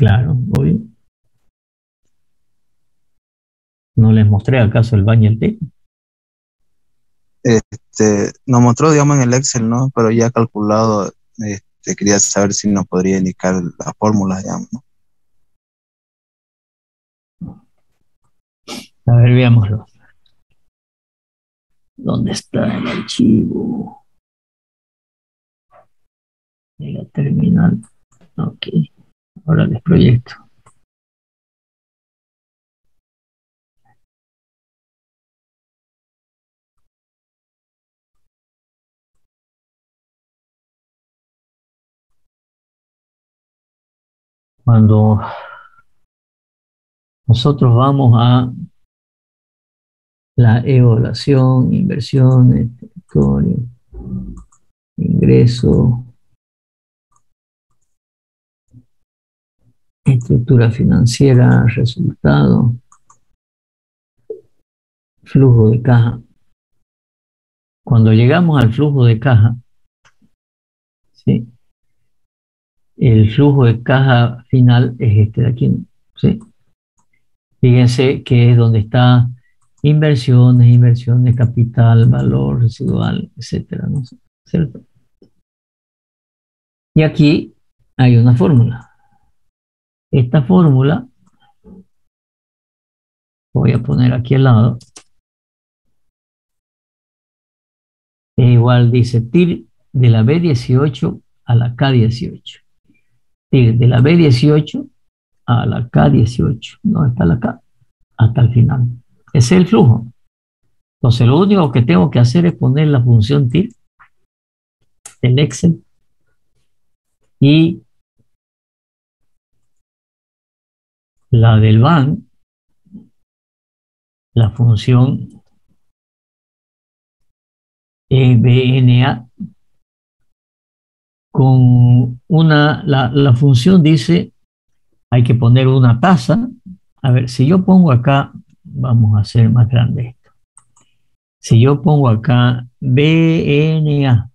Claro, obvio. ¿No les mostré acaso el baño y el té? Nos mostró, digamos, en el Excel, ¿no? Pero ya calculado, quería saber si nos podría indicar la fórmula, digamos, ¿no? A ver, veámoslo. ¿Dónde está el archivo de la terminal? Ok, ahora les proyecto. Cuando nosotros vamos a la evaluación, inversiones, territorio, ingreso, estructura financiera, resultado, flujo de caja. Cuando llegamos al flujo de caja, ¿sí? El flujo de caja final es este de aquí, ¿sí? Fíjense que es donde está inversiones, inversiones, capital, valor residual, etcétera, ¿no? ¿Cierto? Y aquí hay una fórmula. Esta fórmula, voy a poner aquí al lado, es igual, dice TIR de la B18 a la K18. TIR de la B18 a la K18. ¿Dónde está la K? Hasta el final. Ese es el flujo. Entonces, lo único que tengo que hacer es poner la función TIR del Excel y la del BAN, la función BNA, con la función dice, hay que poner una tasa. A ver, si yo pongo acá, vamos a hacer más grande esto. Si yo pongo acá BNA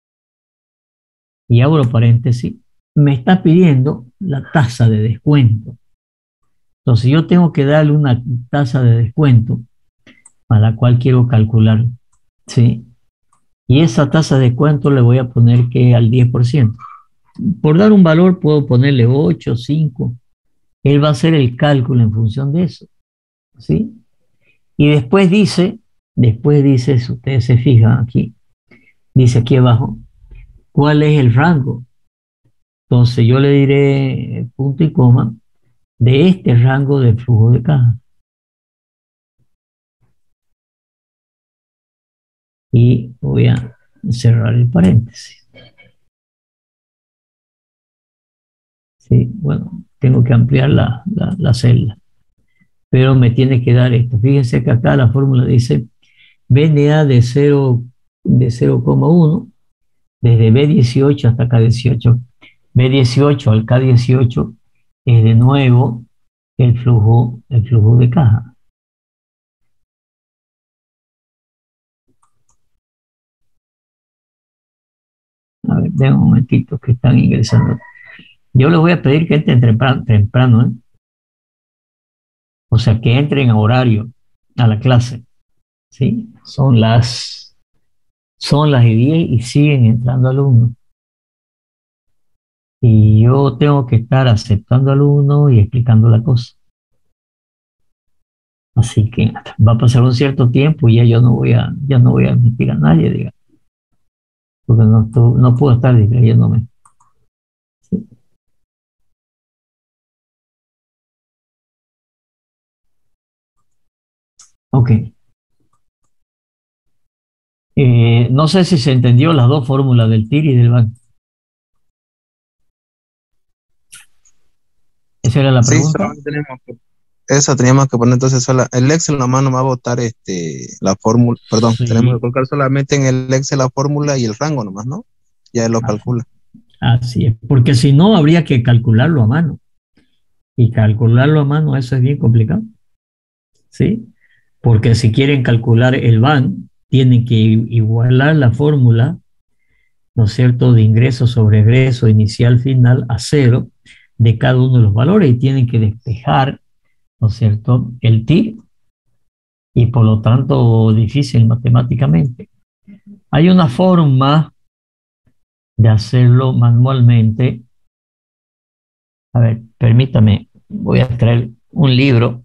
y abro paréntesis, me está pidiendo la tasa de descuento. Entonces yo tengo que darle una tasa de descuento a la cual quiero calcular, ¿sí? Y esa tasa de descuento le voy a poner que al 10%. Por dar un valor puedo ponerle 8, 5. Él va a hacer el cálculo en función de eso, ¿sí? Y después dice, si ustedes se fijan aquí, dice aquí abajo, ¿cuál es el rango? Entonces yo le diré punto y coma de este rango de flujo de caja. Y voy a cerrar el paréntesis. Sí, bueno, tengo que ampliar la celda, pero me tiene que dar esto. Fíjense que acá la fórmula dice BNA de 0,1 desde B18 hasta K18. B18 al K18 es de nuevo el flujo de caja. A ver, den un momentito que están ingresando. Yo les voy a pedir que entren temprano, ¿eh? O sea, que entren a horario a la clase, ¿sí? Son las y 10 y siguen entrando alumnos. Y yo tengo que estar aceptando alumnos y explicando la cosa. Así que va a pasar un cierto tiempo y ya no voy a admitir a nadie, digamos, porque no puedo estar distrayéndome. Sí. Ok. No sé si se entendió las dos fórmulas del TIR y del BAN. Esa era la Sí, pregunta. solamente teníamos que poner entonces el Excel nomás nos va a botar la fórmula, perdón, tenemos que Sí, colocar solamente en el Excel la fórmula y el rango nomás, ¿no? Ya él lo así, calcula. así es. Porque si no, habría que calcularlo a mano. Y calcularlo a mano, eso es bien complicado. ¿Sí? Porque si quieren calcular el BAN, tienen que igualar la fórmula, ¿no es cierto?, de ingreso sobre egreso inicial final a cero, de cada uno de los valores y tienen que despejar, ¿no es cierto?, el TIR y por lo tanto difícil matemáticamente. Hay una forma de hacerlo manualmente. A ver, permítame, voy a traer un libro.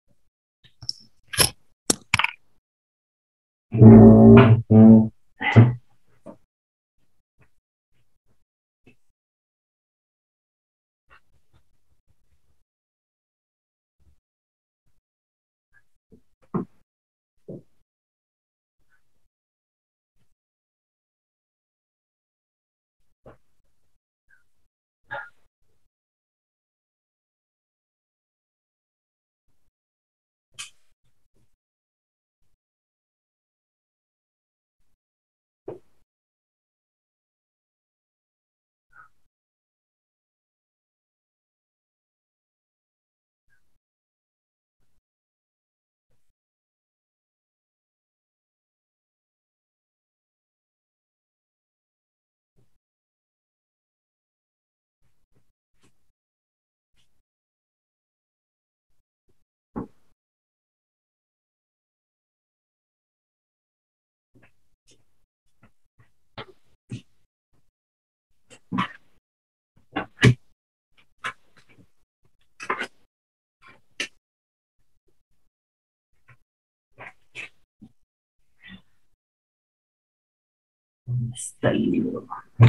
¿Dónde está el libro?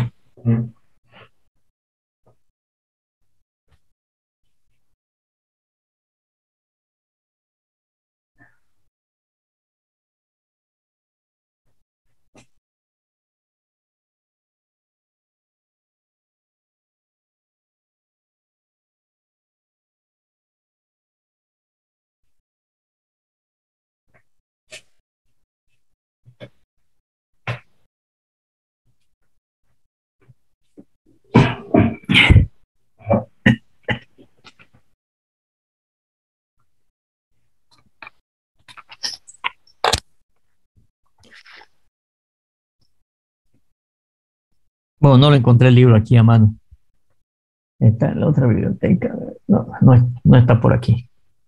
Bueno, no lo encontré el libro aquí a mano. Está en la otra biblioteca. No, no está por aquí.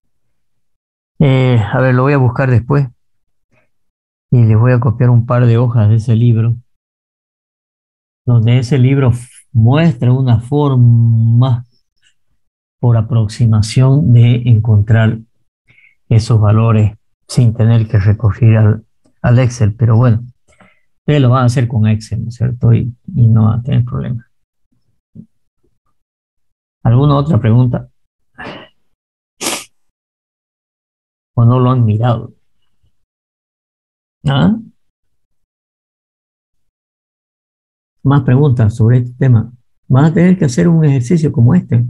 A ver, lo voy a buscar después y les voy a copiar un par de hojas de ese libro, donde ese libro muestra una forma por aproximación de encontrar esos valores sin tener que recurrir al Excel. Pero bueno, ustedes lo van a hacer con Excel, ¿no es cierto? Y no van a tener problemas. ¿Alguna otra pregunta? ¿O no lo han mirado? ¿Ah? Más preguntas sobre este tema. Van a tener que hacer un ejercicio como este.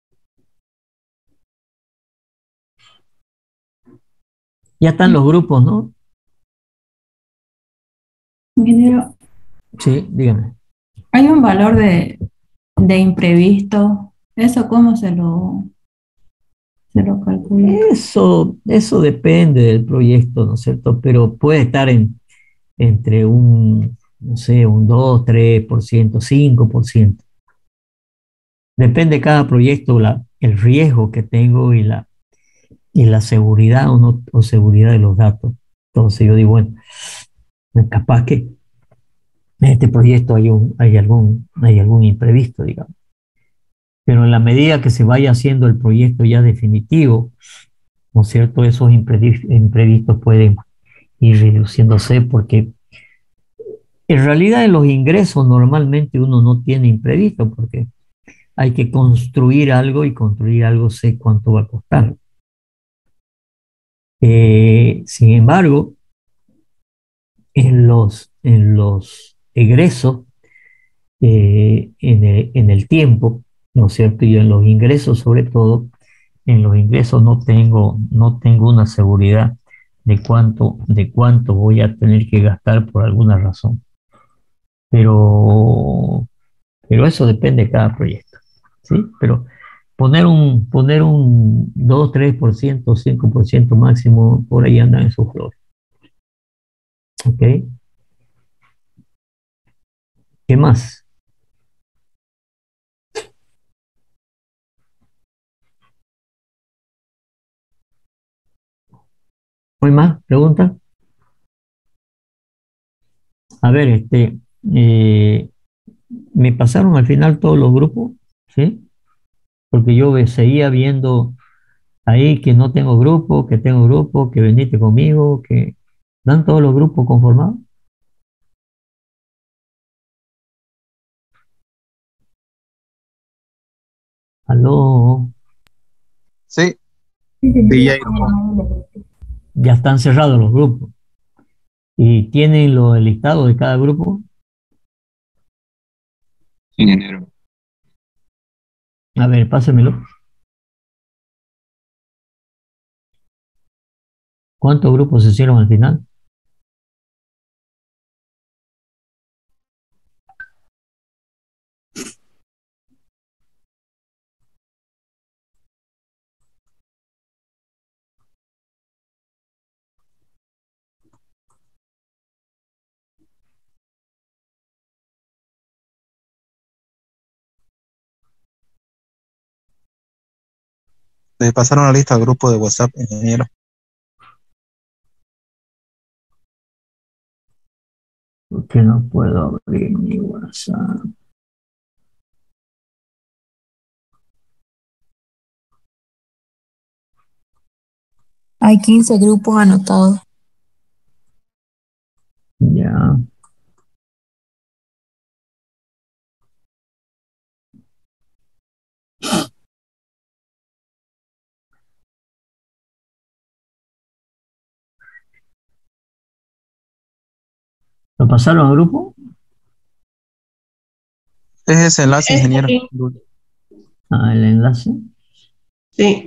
Ya están los grupos, ¿no? Ingeniero, Sí, dígame. hay un valor de imprevisto. ¿Eso cómo se lo calcula? Eso depende del proyecto, ¿no es cierto? Pero puede estar entre un, no sé, un 2, 3%, 5%. Depende de cada proyecto, el riesgo que tengo y la seguridad o seguridad de los datos. Entonces yo digo, bueno, capaz que en este proyecto hay algún imprevisto, digamos. Pero en la medida que se vaya haciendo el proyecto ya definitivo, ¿no es cierto? Esos imprevistos pueden ir reduciéndose porque en realidad en los ingresos normalmente uno no tiene imprevisto porque hay que construir algo y construir algo sé cuánto va a costar. Sin embargo, en los egresos, en el tiempo, ¿no es cierto? Y en los ingresos sobre todo, en los ingresos no tengo una seguridad de cuánto voy a tener que gastar por alguna razón. Pero, pero eso depende de cada proyecto, ¿sí? Pero poner un 2, 3%, 5% máximo, por ahí andan esos flores, ¿ok? ¿Qué más? ¿No hay más preguntas? A ver, eh, me pasaron al final todos los grupos, ¿sí? Porque yo seguía viendo ahí que no tengo grupo, que tengo grupo, que veniste conmigo, que dan todos los grupos conformados. Aló, Sí, sí, ya hay grupo. ya están cerrados los grupos y tienen el listado de cada grupo. Ingeniero. A ver, pásemelo. ¿Cuántos grupos se hicieron al final? Le pasaron la lista al grupo de WhatsApp, ingeniero. ¿Por qué no puedo abrir mi WhatsApp? Hay 15 grupos anotados. Ya. ¿Lo pasaron al grupo? Es ese enlace, ingeniero. Sí. Ah, el enlace. Sí.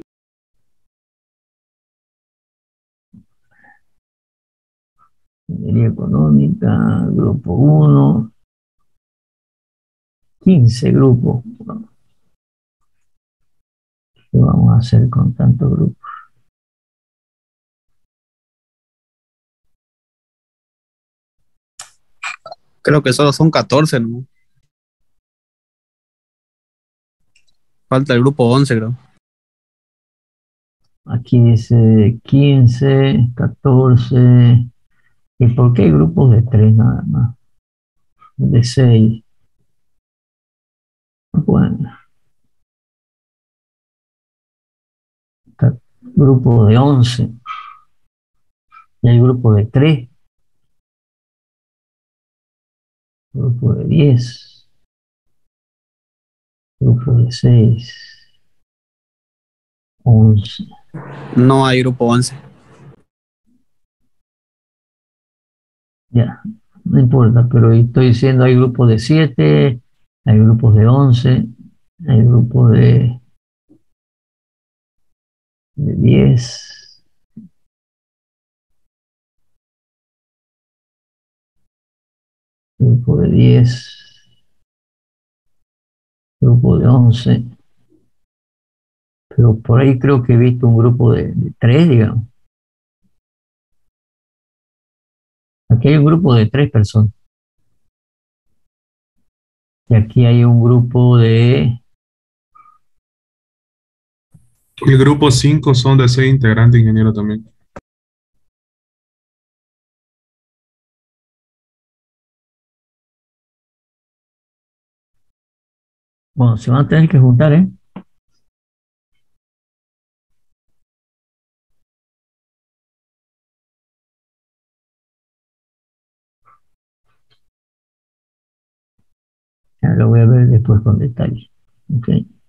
Ingeniería económica, grupo 1, 15 grupos. ¿Qué vamos a hacer con tantos grupos? Creo que solo son 14, ¿no? Falta el grupo 11, creo. Aquí dice 15, 14. ¿Y por qué hay grupos de 3 nada más? De 6. Bueno, grupo de 11. Y hay grupo de 3, grupo de 10, grupo de 6, 11. No hay grupo 11. Ya, no importa, pero estoy diciendo hay grupos de 7, hay grupos de 11, hay grupos de 10, grupo de 10, grupo de 11, pero por ahí creo que he visto un grupo de 3, digamos. Aquí hay un grupo de 3 personas. Y aquí hay un grupo de... El grupo 5 son de 6 integrantes, ingeniero, también. Bueno, se van a tener que juntar, ¿eh? Ya lo voy a ver después con detalle. Ok.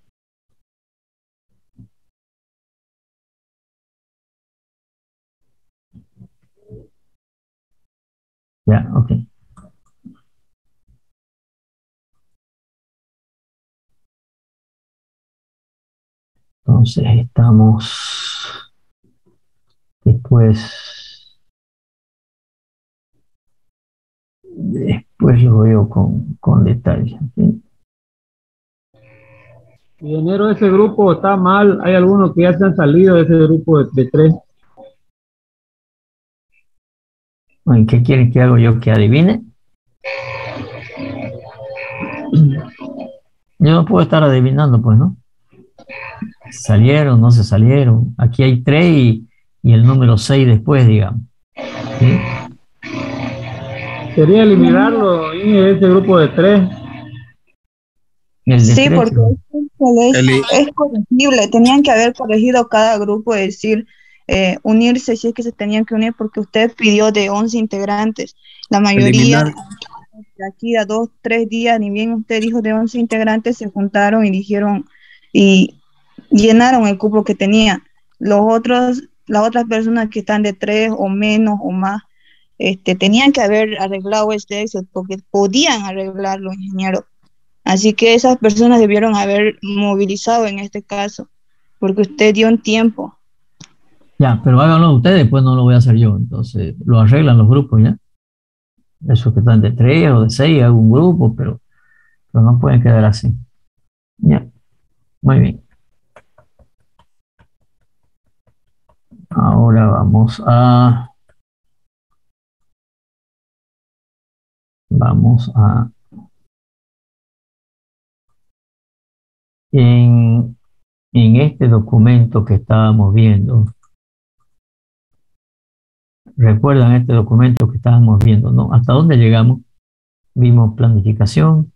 Ya, ok. Entonces estamos después lo veo con detalle. ¿Ok? Ingeniero, ese grupo está mal. Hay algunos que ya se han salido de ese grupo de 3. Bueno, ¿qué quieren que haga yo? ¿Que adivine? Yo no puedo estar adivinando, pues, ¿no? ¿Salieron, no se salieron? Aquí hay 3 y y el número 6 después, digamos. ¿Sí? Quería eliminarlo y ese grupo de 3. El de Sí, 3, porque es corregible. Tenían que haber corregido cada grupo, es decir, unirse si es que se tenían que unir, porque usted pidió de 11 integrantes. La mayoría, Eliminar, de aquí a 2, 3 días, ni bien usted dijo de 11 integrantes, se juntaron y dijeron y llenaron el cupo que tenía. Las otras personas que están de 3 o menos o más, tenían que haber arreglado este Excel porque podían arreglarlo, ingeniero. Así que esas personas debieron haber movilizado en este caso, porque usted dio un tiempo. ya, pero háganlo ustedes, pues no lo voy a hacer yo. Entonces, lo arreglan los grupos, ¿ya? Esos que están de 3 o de 6, hago un grupo, pero no pueden quedar así. Ya, muy bien. Ahora vamos a en, en este documento que estábamos viendo, recuerdan este documento que estábamos viendo, ¿no? ¿Hasta dónde llegamos? Vimos planificación,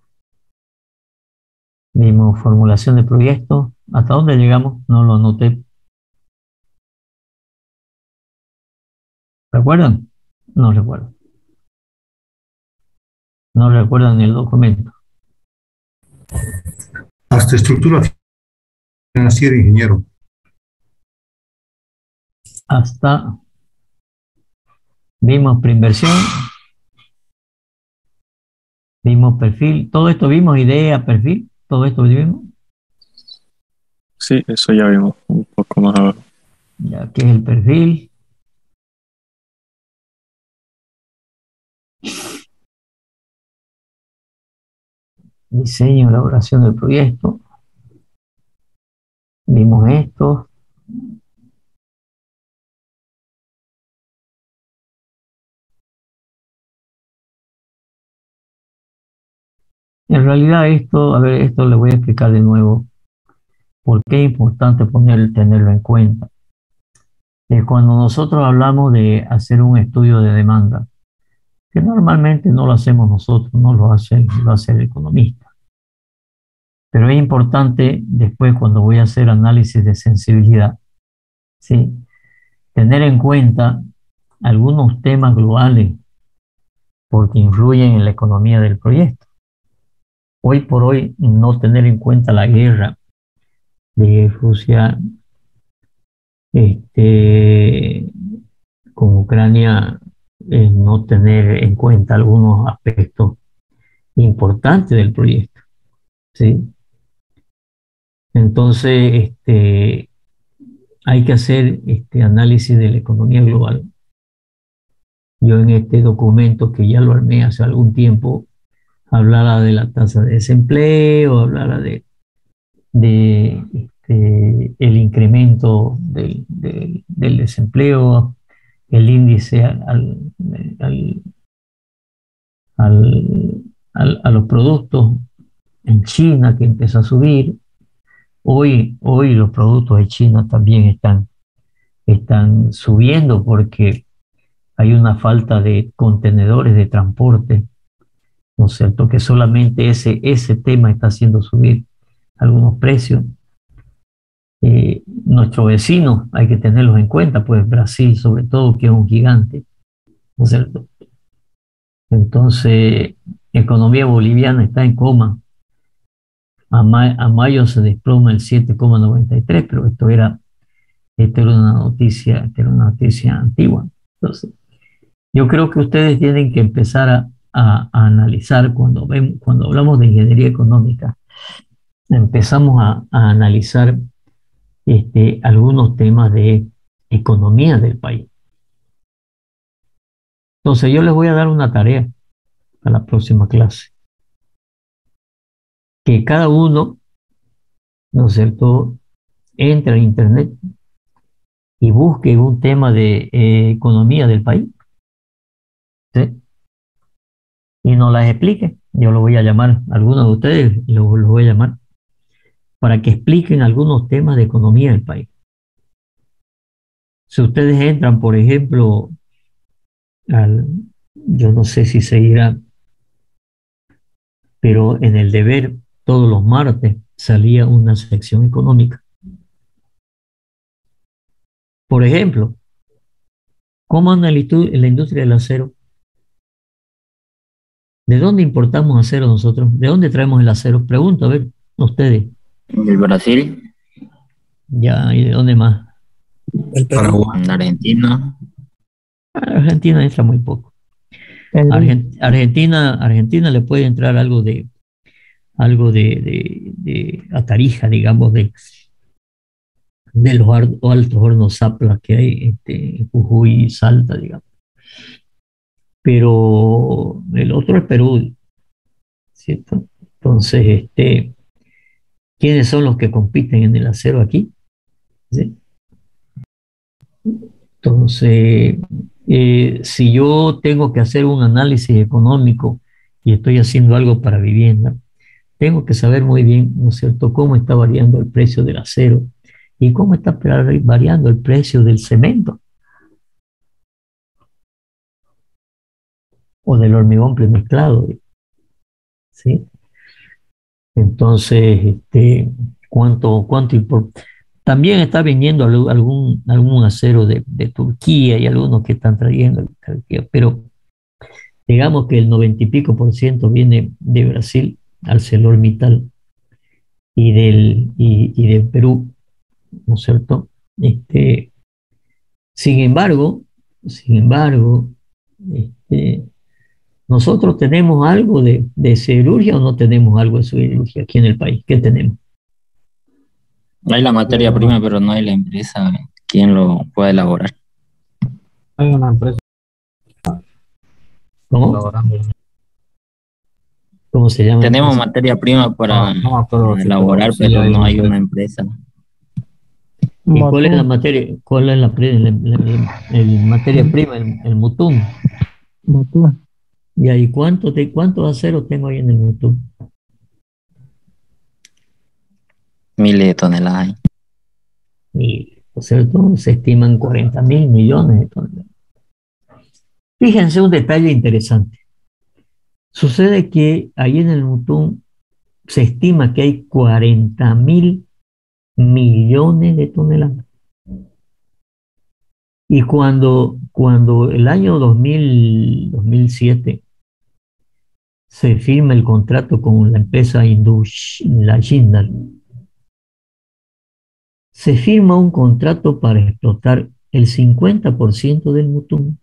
vimos formulación de proyectos. ¿Hasta dónde llegamos? No lo anoté. ¿Recuerdan? No recuerdo. No recuerdan el documento. Hasta estructura financiera, ingeniero. Hasta vimos preinversión, vimos perfil, todo esto vimos, idea, perfil, todo esto vimos. Sí, eso ya vimos un poco más abajo. Ya, ¿qué es el perfil? Diseño, elaboración del proyecto. Vimos esto. En realidad esto, a ver, esto le voy a explicar de nuevo por qué es importante tenerlo en cuenta. Cuando nosotros hablamos de hacer un estudio de demanda, que normalmente no lo hacemos nosotros, no lo hace el economista. Pero es importante después cuando voy a hacer análisis de sensibilidad, ¿sí? Tener en cuenta algunos temas globales porque influyen en la economía del proyecto. Hoy por hoy, no tener en cuenta la guerra de Rusia con Ucrania, no tener en cuenta algunos aspectos importantes del proyecto, ¿sí? Entonces, hay que hacer este análisis de la economía global. Yo en este documento, que ya lo armé hace algún tiempo, hablaba de la tasa de desempleo, hablaba el incremento del desempleo, el índice al- a los productos en China que empezó a subir. Hoy los productos de China también están subiendo porque hay una falta de contenedores de transporte, ¿no es cierto? Que solamente ese tema está haciendo subir algunos precios. Nuestros vecinos hay que tenerlos en cuenta, pues Brasil sobre todo, que es un gigante, ¿no es cierto? Entonces, la economía boliviana está en coma. A mayo se desploma el 7,93, pero esta era una noticia antigua. Entonces, yo creo que ustedes tienen que empezar a analizar cuando hablamos de ingeniería económica, empezamos a analizar algunos temas de economía del país. Entonces, yo les voy a dar una tarea a la próxima clase, que cada uno, ¿no es cierto?, entre a internet y busque un tema de economía del país, ¿sí? Y nos las explique. Yo lo voy a llamar, algunos de ustedes los voy a llamar para que expliquen algunos temas de economía del país. Si ustedes entran, por ejemplo, yo no sé si seguirá, pero en el Deber todos los martes salía una sección económica. Por ejemplo, ¿cómo anda la industria del acero? ¿De dónde importamos acero nosotros? ¿De dónde traemos el acero? Pregunto, a ver, ustedes. ¿El Brasil? Ya, ¿y de dónde más? El Paraguay. ¿En Argentina? Argentina entra muy poco. Argentina le puede entrar algo de a Tarija, digamos, de los altos hornos Zapla que hay en Jujuy y Salta, digamos. Pero el otro es Perú, ¿cierto? Entonces, ¿quiénes son los que compiten en el acero aquí? ¿Sí? Entonces, si yo tengo que hacer un análisis económico y estoy haciendo algo para vivienda, tengo que saber muy bien, ¿no es cierto?, cómo está variando el precio del acero y cómo está variando el precio del cemento o del hormigón premezclado, ¿sí? Entonces, ¿cuánto importa? También está viniendo algún acero de Turquía y algunos que están trayendo de Turquía, pero digamos que el 90 y pico % viene de Brasil, ArcelorMittal, y de Perú, ¿no es cierto? Sin embargo, nosotros tenemos algo de siderurgia o no tenemos algo de siderurgia aquí en el país. ¿Qué tenemos? Hay la materia prima, pero no hay la empresa quien lo pueda elaborar. Hay una empresa ¿Cómo? elaborando. ¿Cómo se llama? Tenemos materia prima para elaborar, pero no hay una empresa. ¿Y cuál es la materia? ¿Cuál es el materia prima? El mutum. ¿Y ahí cuántos aceros tengo ahí en el mutum? Miles de toneladas. Y, por cierto, se estiman 40.000 millones de toneladas. Fíjense un detalle interesante. Sucede que ahí en el mutum se estima que hay 40.000 millones de toneladas. Y cuando el año 2007 se firma el contrato con la empresa la Jindal, se firma un contrato para explotar el 50% del mutum.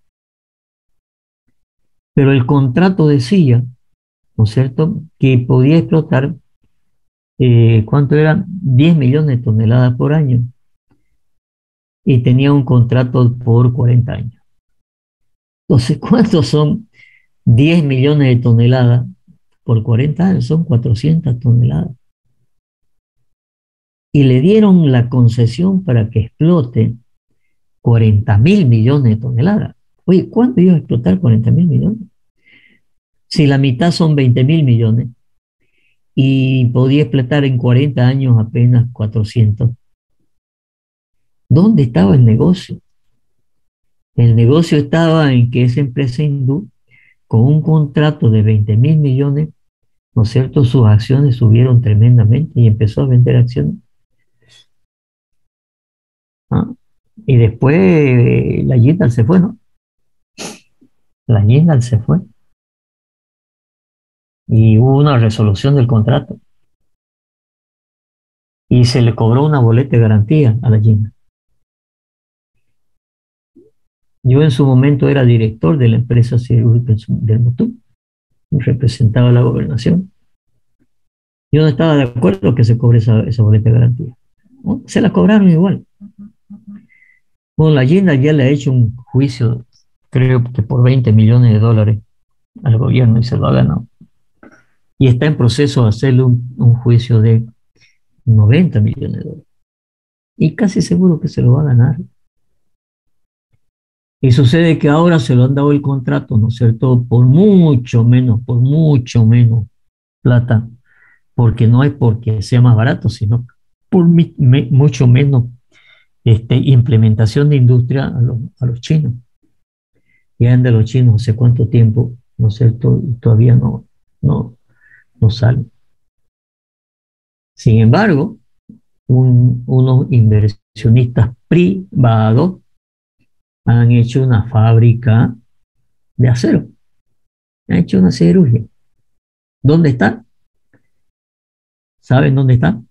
Pero el contrato decía, ¿no es cierto?, que podía explotar, ¿cuánto eran? 10 millones de toneladas por año. Y tenía un contrato por 40 años. Entonces, ¿cuántos son 10 millones de toneladas por 40 años? Son 400 toneladas. Y le dieron la concesión para que explote 40.000 millones de toneladas. Oye, ¿cuándo iba a explotar 40.000 millones? Si la mitad son 20.000 millones y podía explotar en 40 años apenas 400. ¿Dónde estaba el negocio? El negocio estaba en que esa empresa hindú, con un contrato de 20.000 millones, ¿no es cierto?, sus acciones subieron tremendamente y empezó a vender acciones. Y después la Jindal se fue, ¿no? La Jindal se fue. Y hubo una resolución del contrato. Y se le cobró una boleta de garantía a la Jindal. Yo en su momento era director de la empresa siderúrgica del Mutum, representaba a la gobernación. Yo no estaba de acuerdo que se cobre esa boleta de garantía, ¿no? Se la cobraron igual. Bueno, la Jindal ya le ha hecho un juicio, creo que por 20 millones de dólares al gobierno y se lo ha ganado. Y está en proceso de hacerle un juicio de 90 millones de dólares. Y casi seguro que se lo va a ganar. Y sucede que ahora se lo han dado el contrato, ¿no es cierto?, por mucho menos plata, porque no es porque sea más barato, sino por mucho menos implementación de industria a los chinos. Llegan de los chinos hace cuánto tiempo, ¿no es cierto? Y todavía no salen. Sin embargo, unos inversionistas privados han hecho una fábrica de acero. Han hecho una siderurgia. ¿Dónde está? ¿Saben dónde está?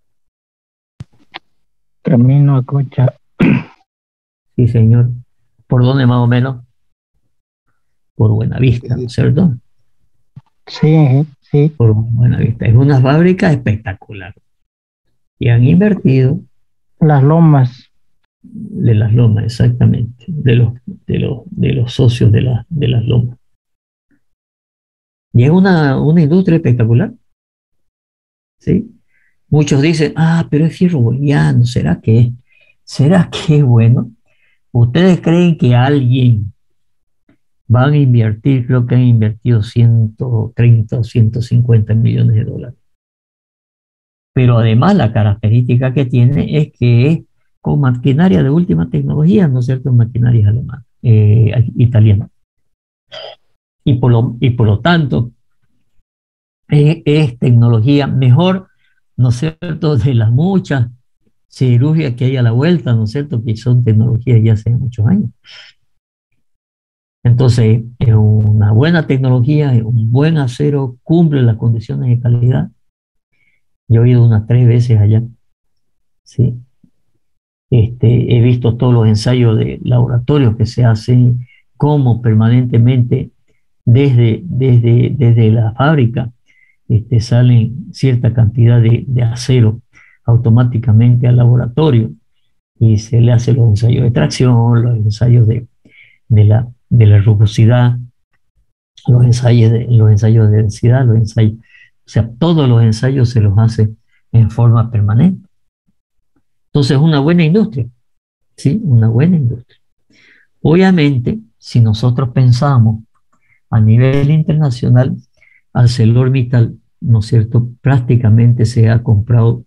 Camino a Cocha. Sí, señor. ¿Por dónde más o menos? Por Buenavista, ¿no es cierto? Sí, sí. Por Buenavista. Es una fábrica espectacular. Y han invertido. Las Lomas. De las Lomas, exactamente. De los socios de las Lomas. Y es una industria espectacular. ¿Sí? Muchos dicen, pero es fierro boliviano, ¿será que es bueno? ¿Ustedes creen que alguien van a invertir? Creo que han invertido 130 o 150 millones de dólares. Pero además la característica que tiene es que es con maquinaria de última tecnología, ¿no es cierto? Maquinarias alemanas, italianas. Y por lo tanto, es tecnología mejor, ¿no es cierto?, de las muchas cirugías que hay a la vuelta, ¿no es cierto?, que son tecnologías ya hace muchos años. Entonces, es una buena tecnología, es un buen acero, cumple las condiciones de calidad. Yo he ido unas 3 veces allá, ¿sí? He visto todos los ensayos de laboratorio que se hacen, como permanentemente desde la fábrica salen cierta cantidad de acero automáticamente al laboratorio y se le hacen los ensayos de tracción, los ensayos de la rugosidad, los ensayos de densidad, o sea, todos los ensayos se los hace en forma permanente. Entonces, es una buena industria, ¿sí? Una buena industria. Obviamente, si nosotros pensamos a nivel internacional, ArcelorMittal, ¿no es cierto?, prácticamente se ha comprado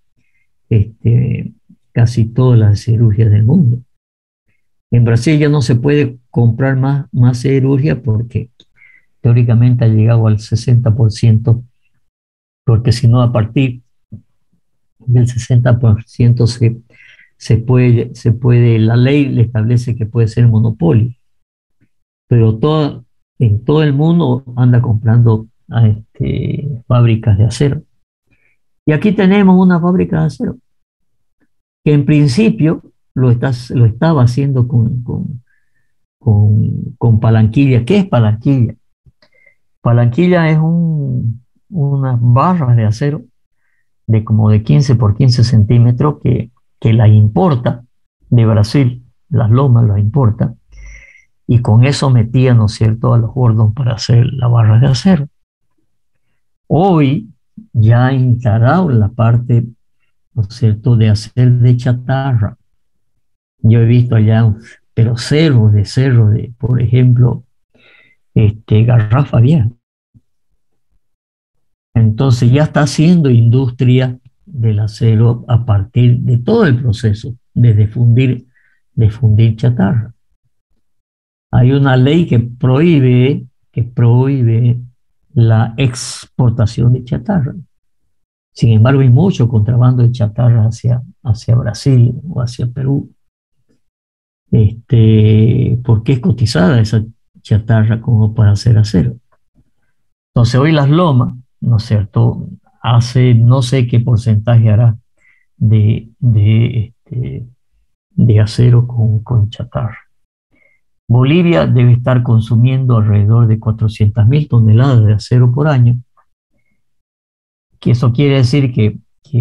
casi todas las siderurgias del mundo. En Brasil ya no se puede comprar más siderurgia porque teóricamente ha llegado al 60%, porque si no, a partir del 60% se puede, la ley le establece que puede ser monopolio, pero en todo el mundo anda comprando fábricas de acero. Y aquí tenemos una fábrica de acero que en principio lo estaba haciendo con palanquilla. ¿Qué es palanquilla? Palanquilla es unas barras de acero de como de 15 por 15 centímetros que la importa de Brasil, las Lomas las importa, y con eso metía, ¿no es cierto?, a los gordos para hacer las barras de acero. Hoy ya ha instalado la parte, ¿no es cierto?, de hacer de chatarra. Yo he visto allá, pero cerros, por ejemplo, garrafa vieja. Entonces ya está haciendo industria del acero a partir de todo el proceso, de fundir chatarra. Hay una ley que prohíbe la exportación de chatarra. Sin embargo, hay mucho contrabando de chatarra hacia Brasil o hacia Perú, porque es cotizada esa chatarra como para hacer acero. Entonces hoy las Lomas, ¿no es cierto?, no sé qué porcentaje hará de acero con chatarra. Bolivia debe estar consumiendo alrededor de 400.000 toneladas de acero por año, que eso quiere decir que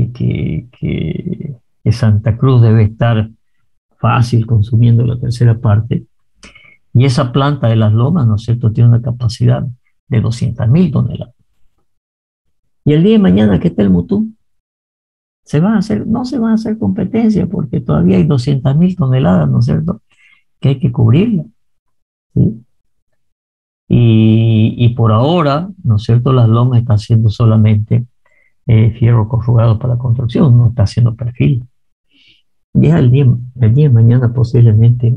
Santa Cruz debe estar fácil consumiendo la tercera parte, y esa planta de las Lomas, ¿no es cierto?, tiene una capacidad de 200.000 toneladas. Y el día de mañana que esté el Mutú, no se van a hacer competencia porque todavía hay 200.000 toneladas, ¿no es cierto?, que hay que cubrirla, ¿sí? Y por ahora, ¿no es cierto?, las Lomas está haciendo solamente fierro corrugado para construcción, no está haciendo perfil. Ya el día de mañana posiblemente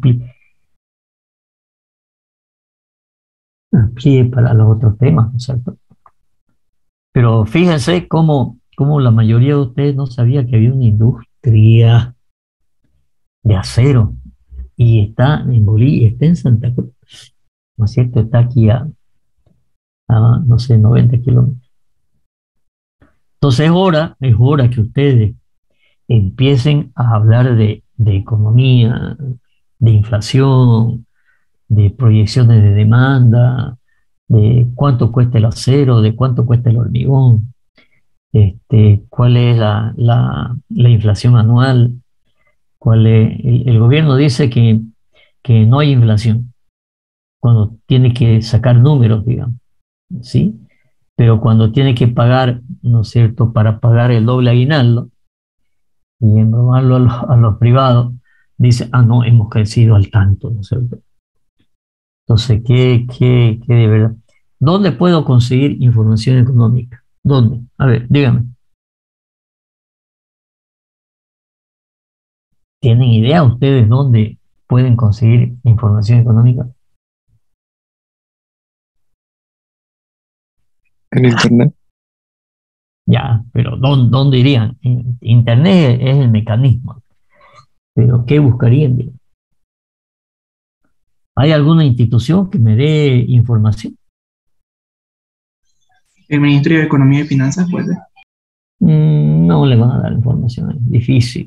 amplíe para los otros temas, ¿no es cierto? Pero fíjense cómo la mayoría de ustedes no sabía que había una industria de acero y está en Bolivia, está en Santa Cruz, ¿no es cierto? Está aquí no sé, 90 kilómetros. Entonces es hora que ustedes empiecen a hablar de economía, de inflación, de proyecciones de demanda, de cuánto cuesta el acero, de cuánto cuesta el hormigón, cuál es la inflación anual, el gobierno dice que no hay inflación cuando tiene que sacar números, digamos, ¿sí? Pero cuando tiene que pagar, ¿no es cierto?, para pagar el doble aguinaldo y embromarlo a los privados, dice, no, hemos crecido al tanto, ¿no es cierto? Entonces, ¿qué de verdad? ¿Dónde puedo conseguir información económica? ¿Dónde? A ver, dígame. ¿Tienen idea ustedes dónde pueden conseguir información económica? En internet. Ya, pero ¿dónde irían? Internet es el mecanismo, pero ¿qué buscarían? ¿Hay alguna institución que me dé información? El Ministerio de Economía y Finanzas puede. No le van a dar información, es difícil.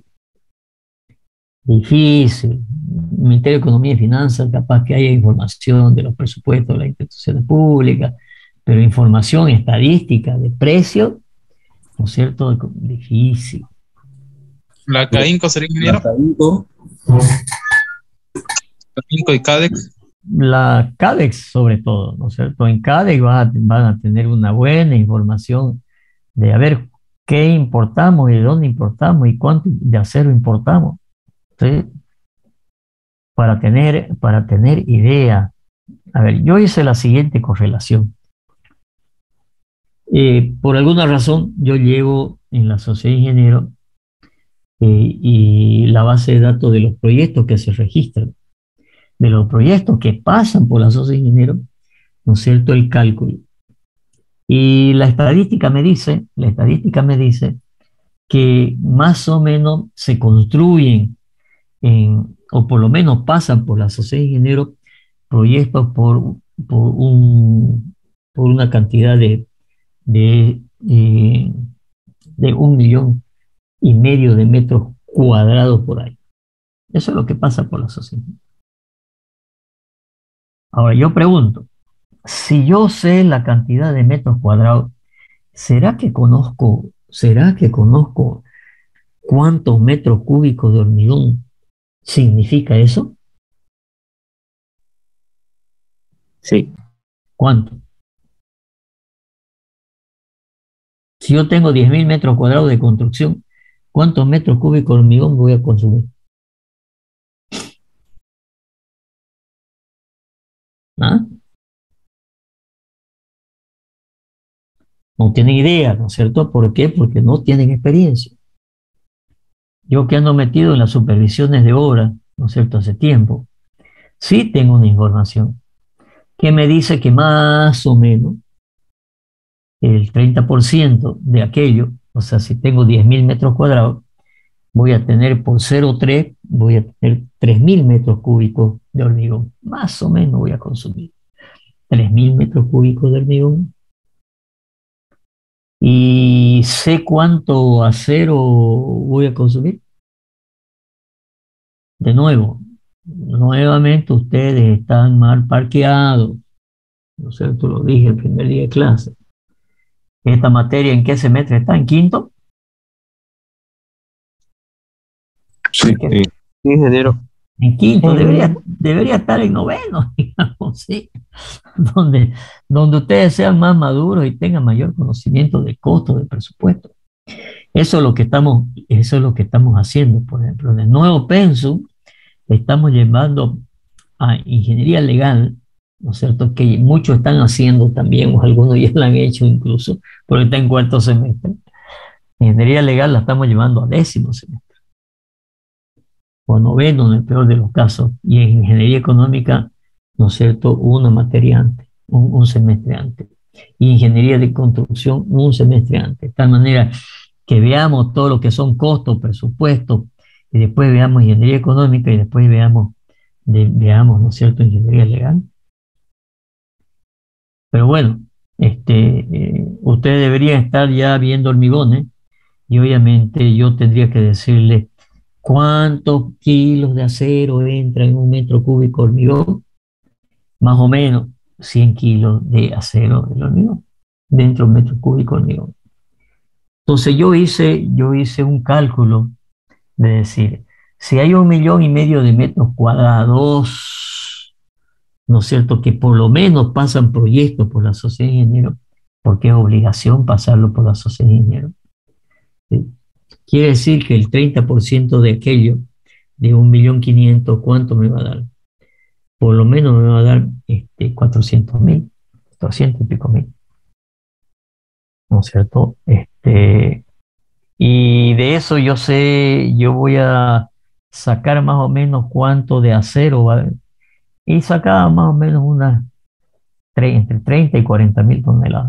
Difícil. El Ministerio de Economía y Finanzas, capaz que haya información de los presupuestos de las instituciones públicas, pero información estadística de precios, ¿no es cierto? Difícil. La CAINCO sería ingeniero. CAINCO y CADEX. La CADEX sobre todo, ¿no es cierto? En CADEX van a tener una buena información de a ver qué importamos y de dónde importamos y cuánto de acero importamos, ¿sí? Para tener idea. A ver, yo hice la siguiente correlación. Por alguna razón, yo llevo en la sociedad de ingenieros y la base de datos de los proyectos que se registran, de los proyectos que pasan por la sociedad de ingenieros, ¿no es cierto?, el cálculo. Y la estadística me dice que más o menos se construyen, o por lo menos pasan por la sociedad de ingenieros, proyectos por una cantidad de 1,5 millones de metros cuadrados por año. Eso es lo que pasa por la sociedad. Ahora yo pregunto, si yo sé la cantidad de metros cuadrados, ¿será que conozco cuántos metros cúbicos de hormigón significa eso? Sí. ¿Cuánto? Si yo tengo 10.000 metros cuadrados de construcción, ¿cuántos metros cúbicos de hormigón voy a consumir? ¿Ah? No tienen idea, ¿no es cierto? ¿Por qué? Porque no tienen experiencia. Yo que ando metido en las supervisiones de obra, ¿no es cierto?, hace tiempo, sí tengo una información que me dice que más o menos el 30% de aquello, o sea, si tengo 10.000 metros cuadrados, voy a tener por 0,3, voy a tener 3.000 metros cúbicos de hormigón. Más o menos voy a consumir 3.000 metros cúbicos de hormigón. ¿Y sé cuánto acero voy a consumir? De nuevo, nuevamente ustedes están mal parqueados, ¿no es cierto? Lo dije el primer día de clase. ¿Esta materia en qué semestre está? ¿En quinto? Sí, ingeniero. En quinto, debería estar en noveno, digamos, ¿sí? Donde ustedes sean más maduros y tengan mayor conocimiento del costo del presupuesto. Eso es lo que estamos haciendo, por ejemplo. En el nuevo pensum estamos llevando a ingeniería legal, ¿no es cierto?, que muchos están haciendo también, o algunos ya la han hecho incluso, porque está en cuarto semestre. Ingeniería legal la estamos llevando a 10º semestre. o noveno en el peor de los casos, y en ingeniería económica, ¿no es cierto?, una materia antes, un semestre antes, y ingeniería de construcción un semestre antes, de tal manera que veamos todo lo que son costos, presupuestos, y después veamos ingeniería económica y después veamos, ¿no es cierto?, ingeniería legal. Pero bueno, ustedes deberían estar ya viendo hormigones y obviamente yo tendría que decirle cuántos kilos de acero entra en un metro cúbico de hormigón, más o menos 100 kilos de acero del hormigón, dentro de un metro cúbico de hormigón. Entonces yo hice un cálculo de decir, si hay 1,5 millones de metros cuadrados, ¿no es cierto?, que por lo menos pasan proyectos por la sociedad de ingenieros, porque es obligación pasarlo por la sociedad de ingenieros. ¿Sí? Quiere decir que el 30% de aquello, de 1.500.000, ¿cuánto me va a dar? Por lo menos me va a dar 400.000, 200 y pico mil. ¿No es cierto? Y de eso yo voy a sacar más o menos cuánto de acero va a haber. Y sacaba más o menos entre 30 y 40.000 toneladas.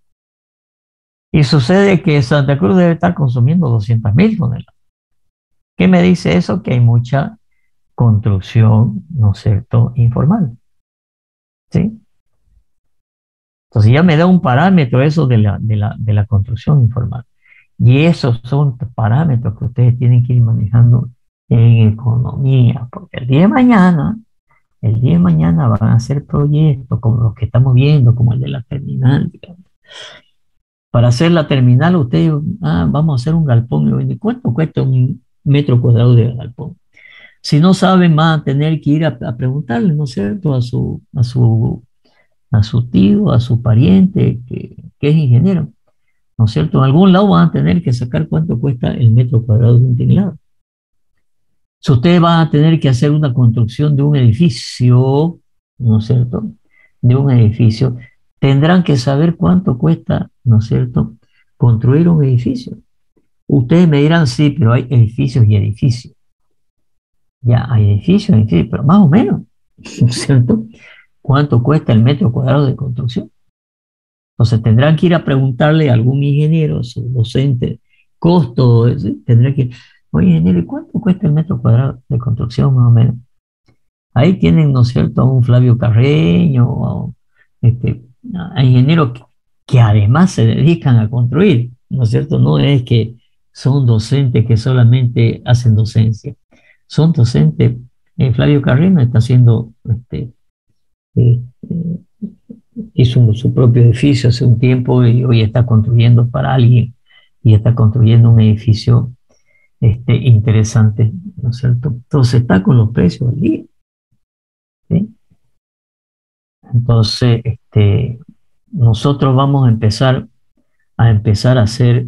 Y sucede que Santa Cruz debe estar consumiendo 200.000 toneladas. ¿Qué me dice eso? Que hay mucha construcción, ¿no es cierto?, informal. ¿Sí? Entonces ya me da un parámetro eso de la construcción informal. Y esos son parámetros que ustedes tienen que ir manejando en economía, porque el día de mañana van a hacer proyectos como los que estamos viendo, como el de la terminal, digamos. Para hacer la terminal, ustedes, vamos a hacer un galpón. ¿Cuánto cuesta un metro cuadrado de galpón? Si no saben, van a tener que ir a preguntarle, ¿no es cierto?, a su tío, a su pariente, que es ingeniero, ¿no es cierto? En algún lado van a tener que sacar cuánto cuesta el metro cuadrado de un tinglado. Si ustedes van a tener que hacer una construcción de un edificio, ¿no es cierto?, de un edificio, tendrán que saber cuánto cuesta, ¿no es cierto?, construir un edificio. Ustedes me dirán, sí, pero hay edificios y edificios. Ya, hay edificios, pero más o menos, ¿no es cierto?, ¿cuánto cuesta el metro cuadrado de construcción? Entonces tendrán que ir a preguntarle a algún ingeniero, su docente, costo, tendrán que, oye, ingeniero, ¿y cuánto cuesta el metro cuadrado de construcción más o menos? Ahí tienen, ¿no es cierto?, a un Flavio Carreño, a ingenieros que además se dedican a construir, ¿no es cierto? No es que son docentes que solamente hacen docencia, son docentes. Flavio Carreño está haciendo, hizo su propio edificio hace un tiempo y hoy está construyendo para alguien y está construyendo un edificio interesante, ¿no es cierto? Entonces está con los precios al día, ¿sí? Entonces, nosotros vamos a empezar a hacer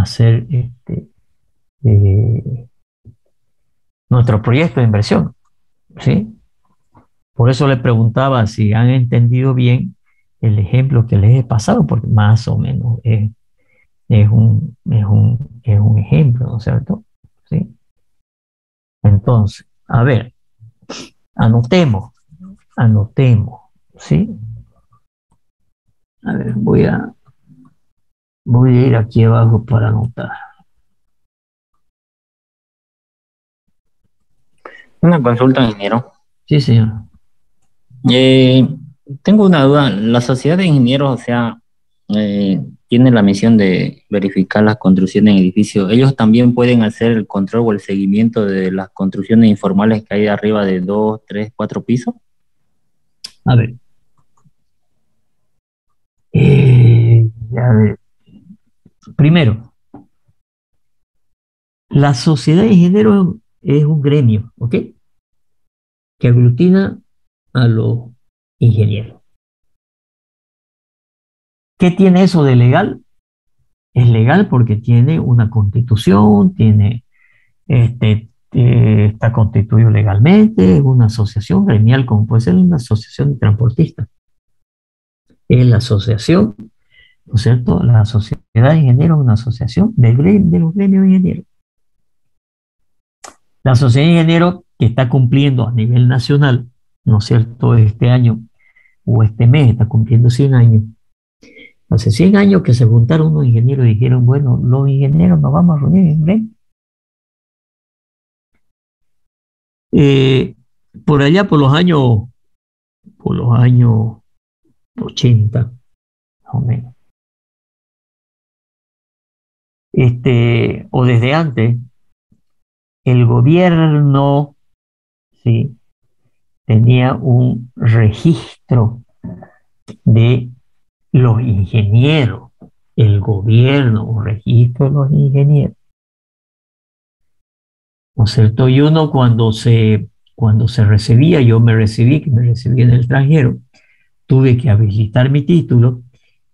nuestro proyecto de inversión, ¿sí? Por eso le preguntaba si han entendido bien el ejemplo que les he pasado, porque más o menos es un ejemplo, ¿no es cierto? ¿Sí? Entonces, a ver, anotemos, ¿sí? A ver, voy a ir aquí abajo para anotar. Una consulta, ingeniero. Sí, señor. Tengo una duda. La sociedad de ingenieros, o sea, tiene la misión de verificar las construcciones en edificios. ¿Ellos también pueden hacer el control o el seguimiento de las construcciones informales que hay arriba de 2, 3, 4 pisos? A ver. Primero, la sociedad de ingenieros es un gremio, ¿ok?, que aglutina a los ingenieros. ¿Qué tiene eso de legal? Es legal porque tiene una constitución, está constituido legalmente, es una asociación gremial, como puede ser una asociación de transportistas. Es la asociación, ¿no es cierto? La sociedad de ingenieros es una asociación de los gremios de ingenieros. La Sociedad de Ingenieros que está cumpliendo a nivel nacional, ¿no es cierto? Este año o este mes está cumpliendo 100 años. Hace 100 años que se juntaron unos ingenieros y dijeron, bueno, los ingenieros nos vamos a reunir en gremio. Por allá, por los años 80, más o menos. O desde antes, el gobierno, ¿sí?, tenía un registro de los ingenieros. El gobierno, un registro de los ingenieros. ¿No es cierto? Y uno cuando se recibía, yo me recibí en el extranjero, tuve que habilitar mi título,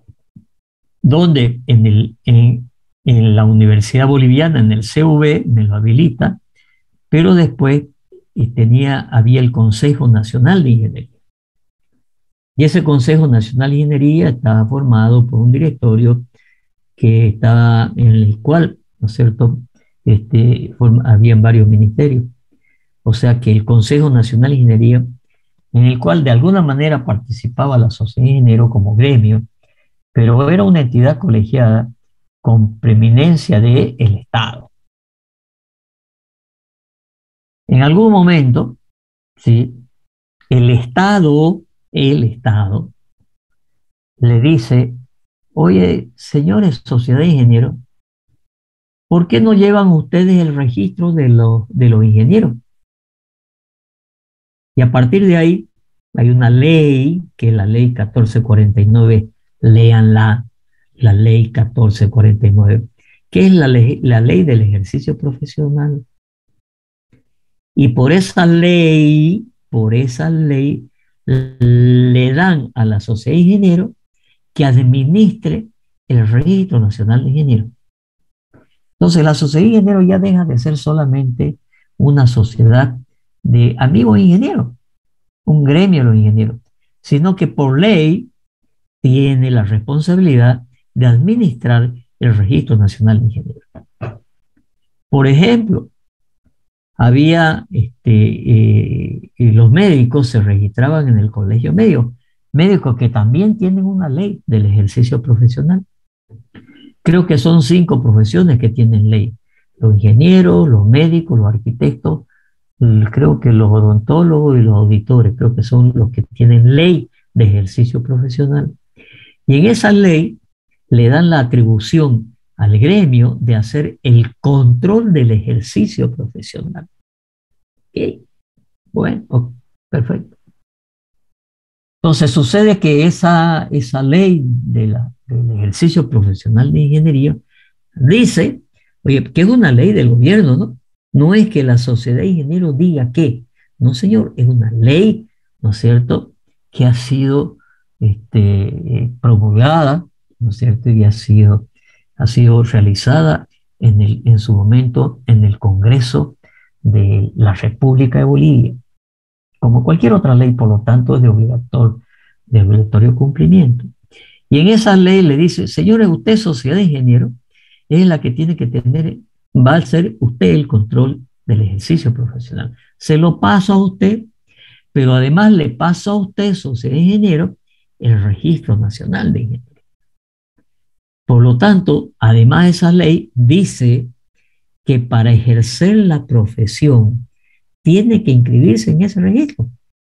donde en la Universidad Boliviana, en el CV, me lo habilita, pero después había el Consejo Nacional de Ingeniería. Y ese Consejo Nacional de Ingeniería estaba formado por un directorio que estaba en el cual, ¿no es cierto?, habían varios ministerios. O sea que el Consejo Nacional de Ingeniería, en el cual de alguna manera participaba la Sociedad de Ingenieros como gremio, pero era una entidad colegiada con preeminencia del Estado. En algún momento, ¿sí?, el Estado le dice, oye, señores Sociedad de Ingenieros, ¿por qué no llevan ustedes el registro de los ingenieros? Y a partir de ahí hay una ley, que es la ley 1449, léanla, la ley 1449, que es la ley del ejercicio profesional. Y por esa ley le dan a la Sociedad de Ingenieros que administre el Registro Nacional de Ingenieros. Entonces la Sociedad de Ingenieros ya deja de ser solamente una sociedad de amigos ingenieros, un gremio de los ingenieros, sino que por ley tiene la responsabilidad de administrar el Registro Nacional de Ingenieros. Por ejemplo, había los médicos se registraban en el colegio médico, médicos que también tienen una ley del ejercicio profesional. Creo que son 5 profesiones que tienen ley: los ingenieros, los médicos, los arquitectos, creo que los odontólogos y los auditores, creo que son los que tienen ley de ejercicio profesional. Y en esa ley le dan la atribución al gremio de hacer el control del ejercicio profesional. ¿Okay? Bueno, perfecto. Entonces sucede que esa ley del ejercicio profesional de ingeniería dice, oye, que es una ley del gobierno, ¿no? No es que la Sociedad de Ingenieros diga que, no señor, es una ley, ¿no es cierto?, que ha sido promulgada, ¿no es cierto?, y ha sido realizada en su momento en el Congreso de la República de Bolivia, como cualquier otra ley, por lo tanto es de obligatorio cumplimiento. Y en esa ley le dice, señores, usted Sociedad de Ingenieros es la que tiene que tener, va a ser usted el control del ejercicio profesional. Se lo paso a usted, pero además le paso a usted, Sociedad de Ingenieros, el Registro Nacional de Ingenieros. Por lo tanto, además esa ley dice que para ejercer la profesión tiene que inscribirse en ese registro.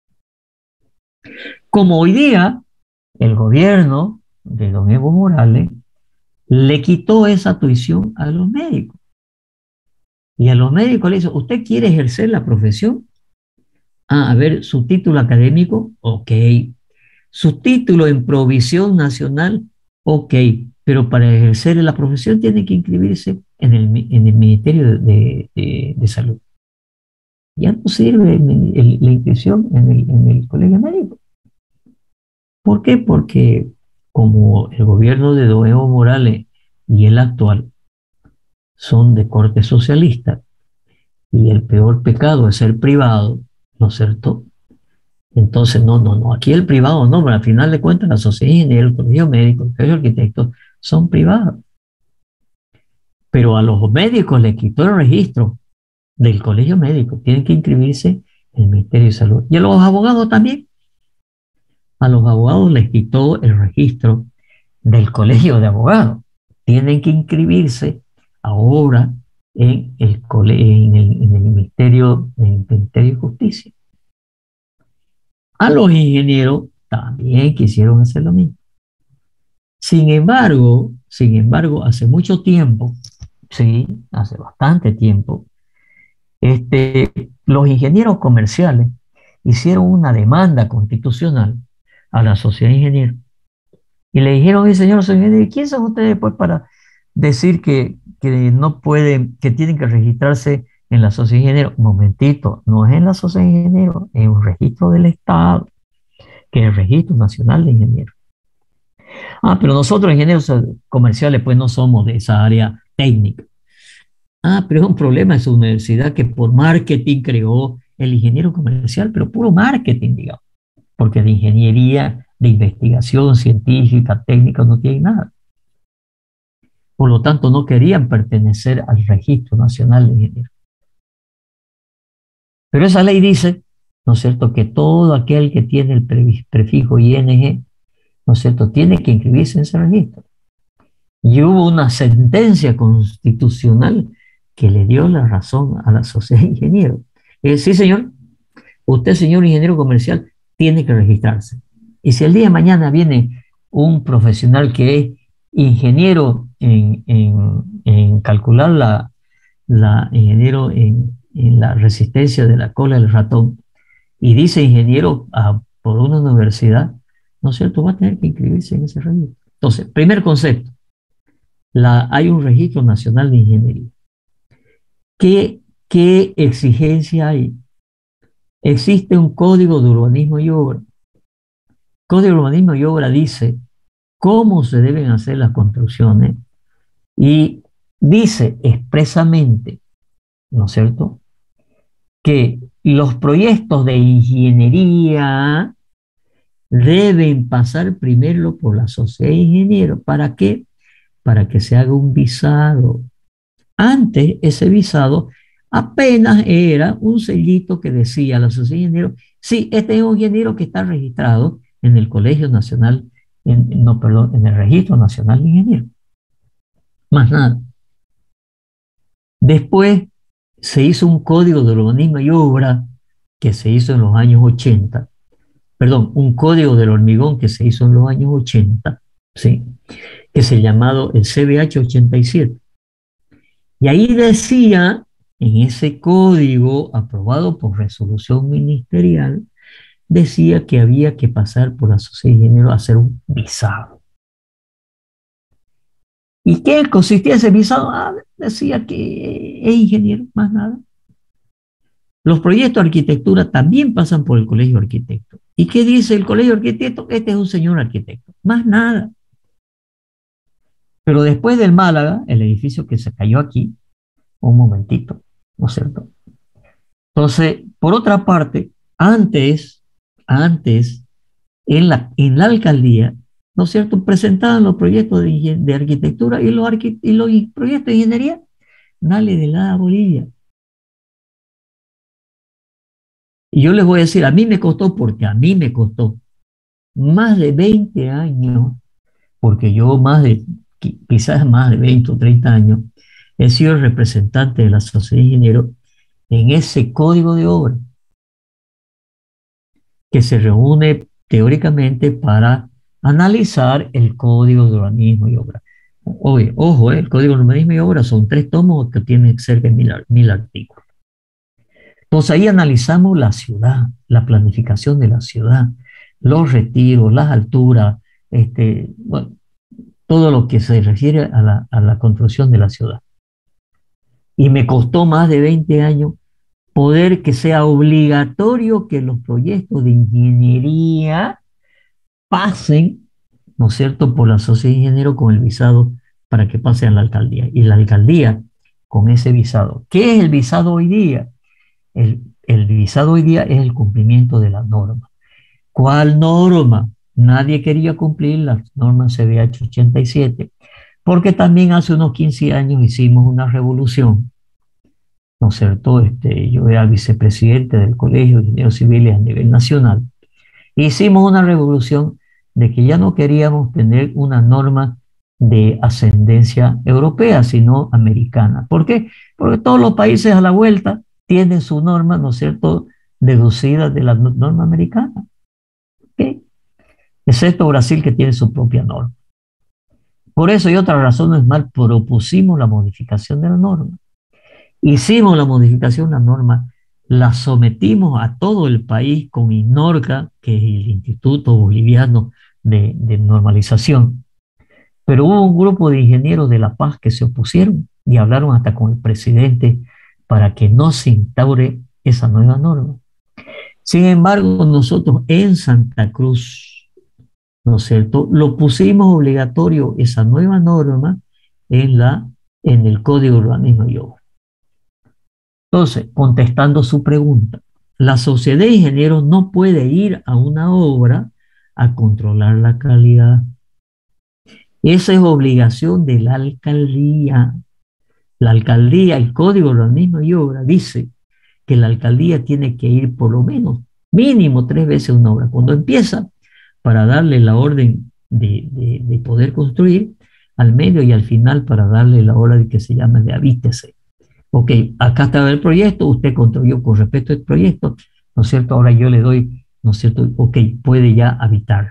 Como hoy día el gobierno de don Evo Morales le quitó esa tuición a los médicos. Y a los médicos le dice, ¿usted quiere ejercer la profesión? A ver, su título académico, ok. Su título en provisión nacional, ok. Pero para ejercer la profesión tiene que inscribirse en el Ministerio de Salud. Ya no sirve la inscripción en el colegio médico. ¿Por qué? Porque como el gobierno de don Evo Morales y el actual son de corte socialista y el peor pecado es ser privado, ¿no es cierto? Entonces, no, aquí el privado no, pero al final de cuentas la sociedad de ingenieros, el colegio médico, el colegio de arquitectos son privados. Pero a los médicos les quitó el registro del colegio médico, tienen que inscribirse en el Ministerio de Salud. Y a los abogados también. A los abogados les quitó el registro del colegio de abogados. Tienen que inscribirse ahora en el Ministerio de Justicia. A los ingenieros también quisieron hacer lo mismo. Sin embargo, hace mucho tiempo, sí, hace bastante tiempo, los ingenieros comerciales hicieron una demanda constitucional a la sociedad de ingenieros y le dijeron, señor ingeniero, ¿quién son ustedes pues para decir que no pueden, que tienen que registrarse en la sociedad de ingenieros? Momentito, no es en la sociedad de ingenieros, es un registro del Estado, que es el Registro Nacional de Ingenieros. Pero nosotros ingenieros comerciales pues no somos de esa área técnica. Pero es un problema de su universidad que por marketing creó el ingeniero comercial, pero puro marketing, digamos, porque de ingeniería, de investigación científica, técnica, no tiene nada. Por lo tanto, no querían pertenecer al Registro Nacional de Ingenieros. Pero esa ley dice, ¿no es cierto?, que todo aquel que tiene el prefijo ING, ¿no es cierto?, tiene que inscribirse en ese registro. Y hubo una sentencia constitucional que le dio la razón a la sociedad de ingenieros. Sí, señor, usted, señor ingeniero comercial, tiene que registrarse. Y si el día de mañana viene un profesional que es ingeniero en calcular ingeniero en la resistencia de la cola del ratón, y dice ingeniero por una universidad, ¿no es cierto?, va a tener que inscribirse en ese registro. Entonces, primer concepto, hay un registro nacional de ingeniería. ¿Qué exigencia hay? Existe un código de urbanismo y obra. El código de urbanismo y obra dice cómo se deben hacer las construcciones y dice expresamente, ¿no es cierto?, que los proyectos de ingeniería deben pasar primero por la sociedad de ingenieros. ¿Para qué? Para que se haga un visado. Antes, ese visado apenas era un sellito que decía a la sociedad de ingenieros, sí, este es un ingeniero que está registrado en el Colegio Nacional, en el Registro Nacional de Ingenieros. Más nada. Después se hizo un código de urbanismo y obra que se hizo en los años 80, un código del hormigón que se hizo en los años 80, ¿sí?, que se llamado el CBH 87. Y ahí decía, en ese código aprobado por resolución ministerial, decía que había que pasar por la sociedad de ingenieros a hacer un visado. ¿Y qué consistía ese visado? Decía que es ingeniero, más nada. Los proyectos de arquitectura también pasan por el colegio de arquitectos. ¿Y qué dice el colegio de arquitectos? Este es un señor arquitecto, más nada. Pero después del Málaga, el edificio que se cayó aquí, un momentito, ¿no es cierto? Entonces, por otra parte, antes en la alcaldía, ¿no es cierto?, presentaban los proyectos de arquitectura y los proyectos de ingeniería, nadie de la Bolivia. Y yo les voy a decir, a mí me costó más de 20 años, porque yo quizás más de 20 o 30 años, he sido el representante de la sociedad de ingenieros en ese código de obra que se reúne teóricamente para analizar el código de urbanismo y obra. Ojo, el código de urbanismo y obra son 3 tomos que tienen cerca de 1000 artículos. Entonces ahí analizamos la ciudad, la planificación de la ciudad, los retiros, las alturas, todo lo que se refiere a la construcción de la ciudad. Y me costó más de 20 años poder que sea obligatorio que los proyectos de ingeniería pasen, ¿no es cierto?, por la sociedad de ingenieros con el visado para que pase a la alcaldía. Y la alcaldía con ese visado. ¿Qué es el visado hoy día? El visado hoy día es el cumplimiento de las normas. ¿Cuál norma? Nadie quería cumplir las normas CBH 87, porque también hace unos 15 años hicimos una revolución ¿no es cierto? Yo era vicepresidente del Colegio de Ingenieros Civiles a nivel nacional. Hicimos una revolución de que ya no queríamos tener una norma de ascendencia europea, sino americana. ¿Por qué? Porque todos los países a la vuelta tienen su norma, ¿no es cierto?, deducida de la norma americana. ¿Okay? Excepto Brasil, que tiene su propia norma. Por eso y otras razones más propusimos la modificación de la norma. Hicimos la modificación de la norma, la sometimos a todo el país con INORCA, que es el Instituto Boliviano de Normalización. Pero hubo un grupo de ingenieros de La Paz que se opusieron y hablaron hasta con el presidente para que no se instaure esa nueva norma. Sin embargo, nosotros en Santa Cruz, ¿no es cierto?, lo pusimos obligatorio esa nueva norma en el Código de Urbanismo y Obra. Entonces, contestando su pregunta, la sociedad de ingenieros no puede ir a una obra a controlar la calidad. Esa es obligación de la alcaldía. La alcaldía, el Código de Urbanismo y Obra dice que la alcaldía tiene que ir por lo menos, mínimo 3 veces a una obra. Cuando empieza, para darle la orden de poder construir, al medio y al final para darle la orden que se llama de habítese. Ok, acá está el proyecto, usted construyó con respecto al proyecto, ¿no es cierto? Ahora yo le doy, ¿no es cierto? Ok, puede ya habitar.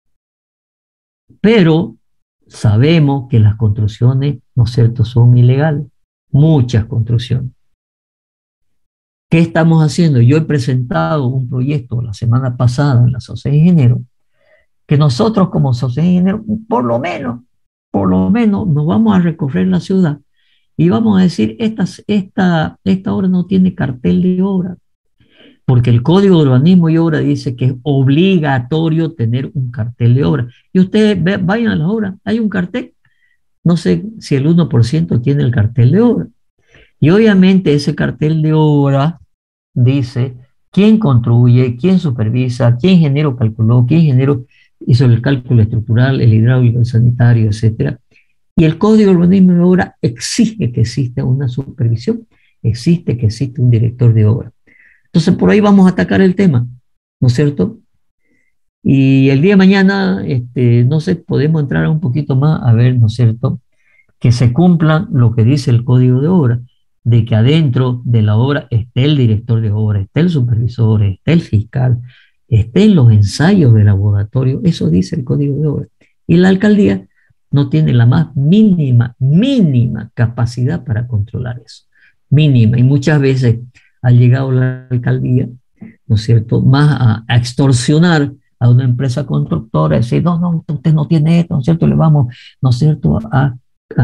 Pero sabemos que las construcciones, ¿no es cierto?, son ilegales. Muchas construcciones. ¿Qué estamos haciendo? Yo he presentado un proyecto la semana pasada en la Sociedad de Ingenieros, que nosotros como Sociedad de Ingenieros, por lo menos, nos vamos a recorrer la ciudad y vamos a decir, esta obra no tiene cartel de obra, porque el Código de Urbanismo y Obra dice que es obligatorio tener un cartel de obra. Y ustedes vayan a la obra, hay un cartel, no sé si el 1% tiene el cartel de obra. Y obviamente ese cartel de obra dice quién construye, quién supervisa, qué ingeniero calculó, qué ingeniero hizo el cálculo estructural, el hidráulico, el sanitario, etcétera. Y el Código de Urbanismo y Obra exige que exista una supervisión, existe que existe un director de obra. Entonces por ahí vamos a atacar el tema, ¿no es cierto? Y el día de mañana, no sé, podemos entrar un poquito más a ver, ¿no es cierto?, que se cumpla lo que dice el Código de Obra, de que adentro de la obra esté el director de obra, esté el supervisor, esté el fiscal, estén los ensayos de laboratorio, eso dice el Código de Obra. Y la alcaldía no tiene la más mínima capacidad para controlar eso. Mínima. Y muchas veces ha llegado la alcaldía, ¿no es cierto?, más a extorsionar a una empresa constructora, decir, no, usted no tiene esto, ¿no es cierto?, le vamos, ¿no es cierto?, a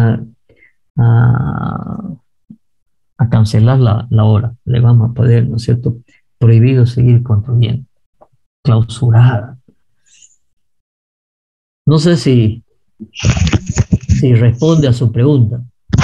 cancelar la obra, le vamos a poder, ¿no es cierto?, prohibido seguir construyendo, clausurada. No sé si responde a su pregunta.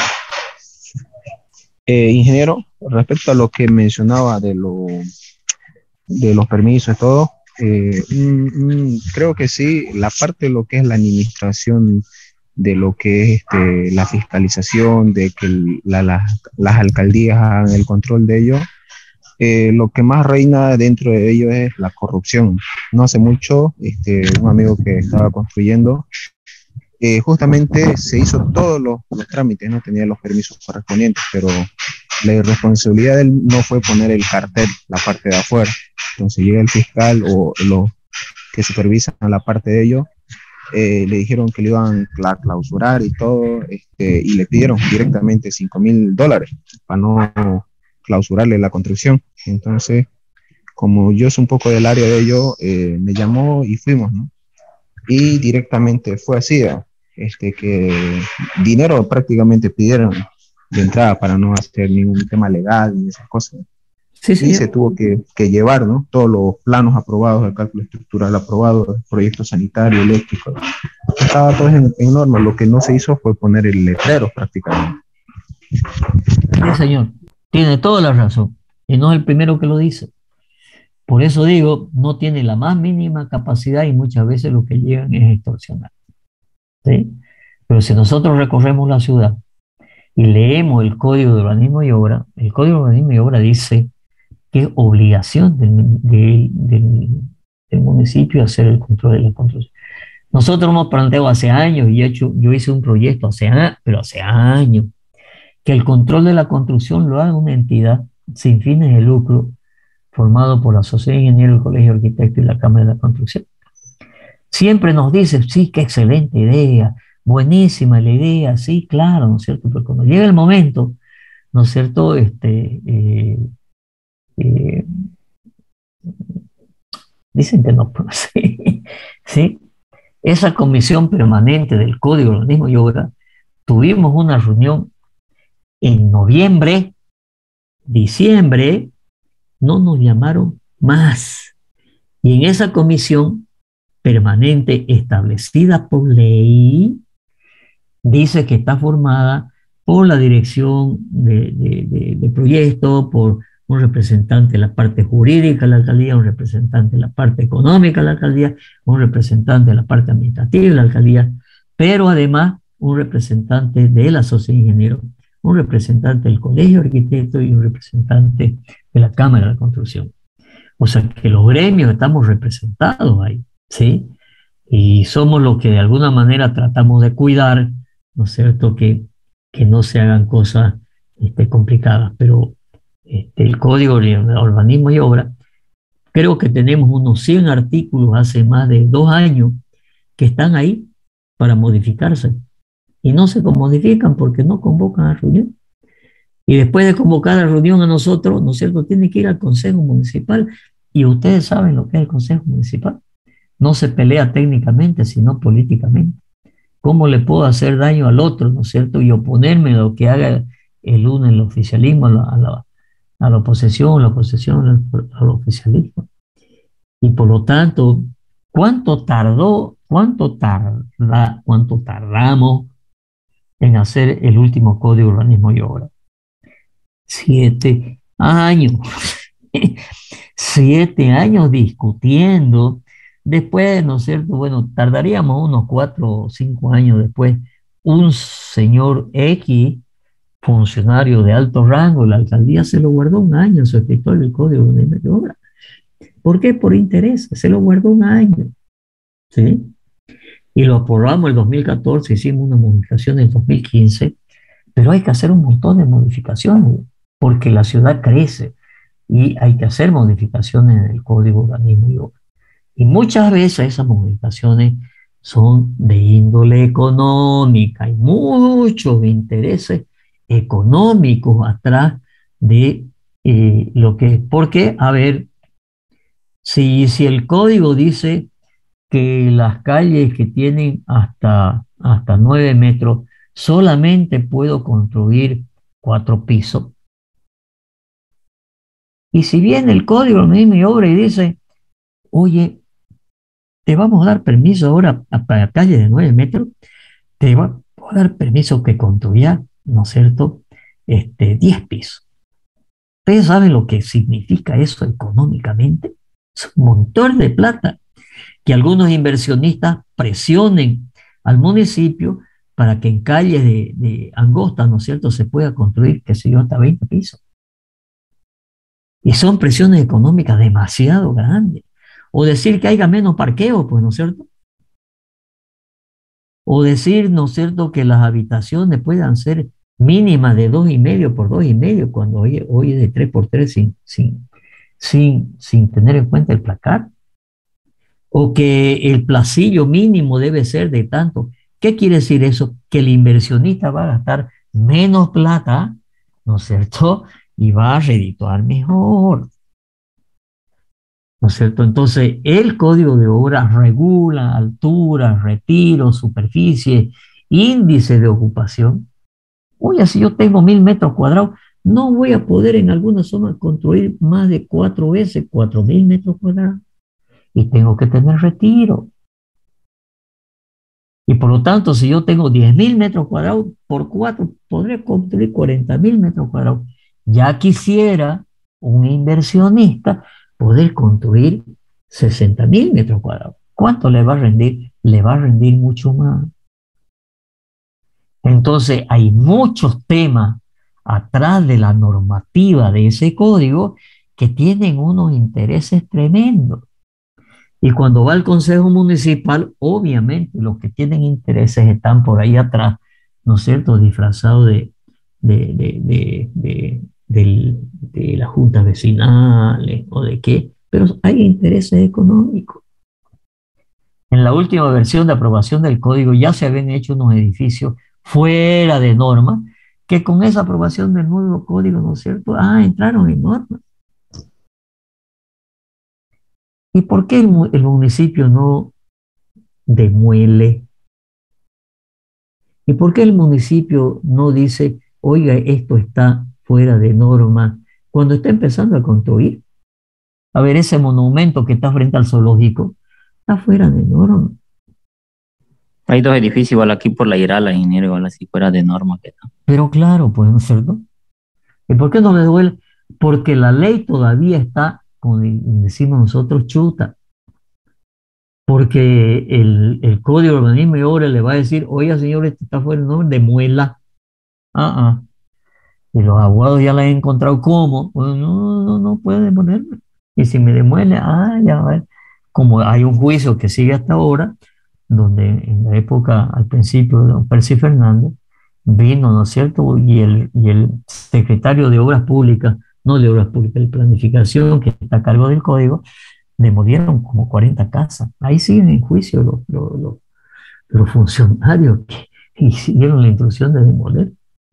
Ingeniero, respecto a lo que mencionaba de los permisos y todo, creo que sí, la parte de lo que es la administración, de lo que es la fiscalización, de que las alcaldías hagan el control de ello, lo que más reina dentro de ello es la corrupción. No hace mucho, un amigo que estaba construyendo, justamente se hizo todos los trámites, no tenía los permisos correspondientes, pero la irresponsabilidad de él no fue poner el cartel, la parte de afuera. Entonces llega el fiscal o los que supervisan la parte de ello, le dijeron que le iban a clausurar y todo, y le pidieron directamente $5,000 para no clausurarle la construcción. Entonces, como yo soy un poco del área de ello, me llamó y fuimos, ¿no? Y directamente fue así, que dinero prácticamente pidieron de entrada para no hacer ningún tema legal ni esas cosas. Sí. Y se tuvo que llevar, ¿no?, todos los planos aprobados, el cálculo estructural aprobado, el proyecto sanitario, eléctrico, estaba todo en norma. Lo que no se hizo fue poner el letrero prácticamente. Sí, señor, tiene toda la razón, y no es el primero que lo dice. Por eso digo, no tiene la más mínima capacidad y muchas veces lo que llegan es extorsionar. ¿Sí? Pero si nosotros recorremos la ciudad y leemos el Código de Urbanismo y Obra, el Código de Urbanismo y Obra dice que es obligación del municipio hacer el control de la construcción. Nosotros hemos planteado hace años, y yo hice un proyecto pero hace años, que el control de la construcción lo haga una entidad sin fines de lucro, formado por la Sociedad de Ingenieros, el Colegio de Arquitectos y la Cámara de la Construcción. Siempre nos dice, sí, qué excelente idea, buenísima la idea, sí, claro, ¿no es cierto? Pero cuando llega el momento, ¿no es cierto? Dicen que no, sí, sí. Esa comisión permanente del Código de Urbanismo y Obra, tuvimos una reunión en noviembre, diciembre, no nos llamaron más. Y en esa comisión permanente establecida por ley, dice que está formada por la dirección de proyecto, por un representante de la parte jurídica de la alcaldía, un representante de la parte económica de la alcaldía, un representante de la parte administrativa de la alcaldía, pero además un representante de la Sociedad de Ingenieros, un representante del Colegio de Arquitectos y un representante de la Cámara de la Construcción. O sea que los gremios estamos representados ahí, ¿sí? Y somos los que de alguna manera tratamos de cuidar, ¿no es cierto?, que no se hagan cosas complicadas, pero el Código de Urbanismo y Obra, creo que tenemos unos 100 artículos hace más de 2 años que están ahí para modificarse, y no se modifican porque no convocan a reunión. Y después de convocar a reunión a nosotros, ¿no es cierto?, tiene que ir al Consejo Municipal, y ustedes saben lo que es el Consejo Municipal. No se pelea técnicamente, sino políticamente. ¿Cómo le puedo hacer daño al otro, ¿no es cierto?, y oponerme a lo que haga el uno, el oficialismo, a la oposición al oficialismo? Y por lo tanto, ¿cuánto tardamos en hacer el último Código de Urbanismo y Obra? 7 años. 7 años discutiendo. Después, ¿no es cierto?, bueno, tardaríamos unos 4 o 5 años después, un señor X, funcionario de alto rango, la alcaldía se lo guardó 1 año en su escritorio del Código de Obra. ¿Por qué? Por interés, se lo guardó 1 año, ¿sí? Y lo aprobamos en el 2014, hicimos una modificación en el 2015, pero hay que hacer un montón de modificaciones, porque la ciudad crece, y hay que hacer modificaciones en el Código de Urbanismo y Obra. Y muchas veces esas modificaciones son de índole económica, hay muchos intereses económicos atrás de lo que es. Porque, a ver, si el código dice que las calles que tienen hasta 9 metros solamente puedo construir 4 pisos, y si viene el Código de Urbanismo y Obra y dice, oye, te vamos a dar permiso ahora para calles de 9 metros, te va a dar permiso que construya, ¿no es cierto?, 10 pisos. ¿Ustedes saben lo que significa eso económicamente? Es un montón de plata que algunos inversionistas presionen al municipio para que en calles de angostas, ¿no es cierto?, se pueda construir, qué sé yo, hasta 20 pisos. Y son presiones económicas demasiado grandes. O decir que haya menos parqueo, pues, ¿no es cierto? O decir, ¿no es cierto?, que las habitaciones puedan ser mínimas de 2,5 por 2,5, cuando hoy es de 3 por 3 sin tener en cuenta el placar. O que el placillo mínimo debe ser de tanto. ¿Qué quiere decir eso? Que el inversionista va a gastar menos plata, ¿no es cierto?, y va a redituar mejor, ¿no es cierto? Entonces, el Código de Obra regula altura, retiro, superficie, índice de ocupación. Oye, si yo tengo 1,000 metros cuadrados, no voy a poder en alguna zona construir más de 4 veces 4,000 metros cuadrados. Y tengo que tener retiro. Y por lo tanto, si yo tengo 10,000 metros cuadrados, por 4 podré construir 40,000 metros cuadrados. Ya quisiera un inversionista poder construir 60,000 metros cuadrados. ¿Cuánto le va a rendir? Le va a rendir mucho más. Entonces, hay muchos temas atrás de la normativa de ese código que tienen unos intereses tremendos. Y cuando va al Consejo Municipal, obviamente los que tienen intereses están por ahí atrás, ¿no es cierto?, disfrazados de las juntas vecinales o de qué, pero hay intereses económicos. En la última versión de aprobación del código ya se habían hecho unos edificios fuera de norma, que con esa aprobación del nuevo código, ¿no es cierto?, entraron en norma. ¿Y por qué el municipio no demuele? ¿Y por qué el municipio no dice, oiga, esto está fuera de norma, cuando está empezando a construir? A ver, ese monumento que está frente al zoológico está fuera de norma. Hay dos edificios igual aquí por la Irala, ingeniero, igual así fuera de norma que está. Pero claro, pues, ¿no es cierto? ¿Y por qué no le duele? Porque la ley todavía está, como decimos nosotros, chuta. Porque el Código de Urbanismo y Obras le va a decir, oiga, señor, esto está fuera de norma, demuela. Y los abogados ya le han encontrado cómo. Pues no puede demolerme. Y si me demuele, ya va a ver. Como hay un juicio que sigue hasta ahora, donde en la época, al principio, de don Percy Fernández, vino, ¿no es cierto? Y el secretario de Obras Públicas, no de Obras Públicas, de Planificación, que está a cargo del código, demolieron como 40 casas. Ahí siguen en juicio los funcionarios que hicieron la instrucción de demoler.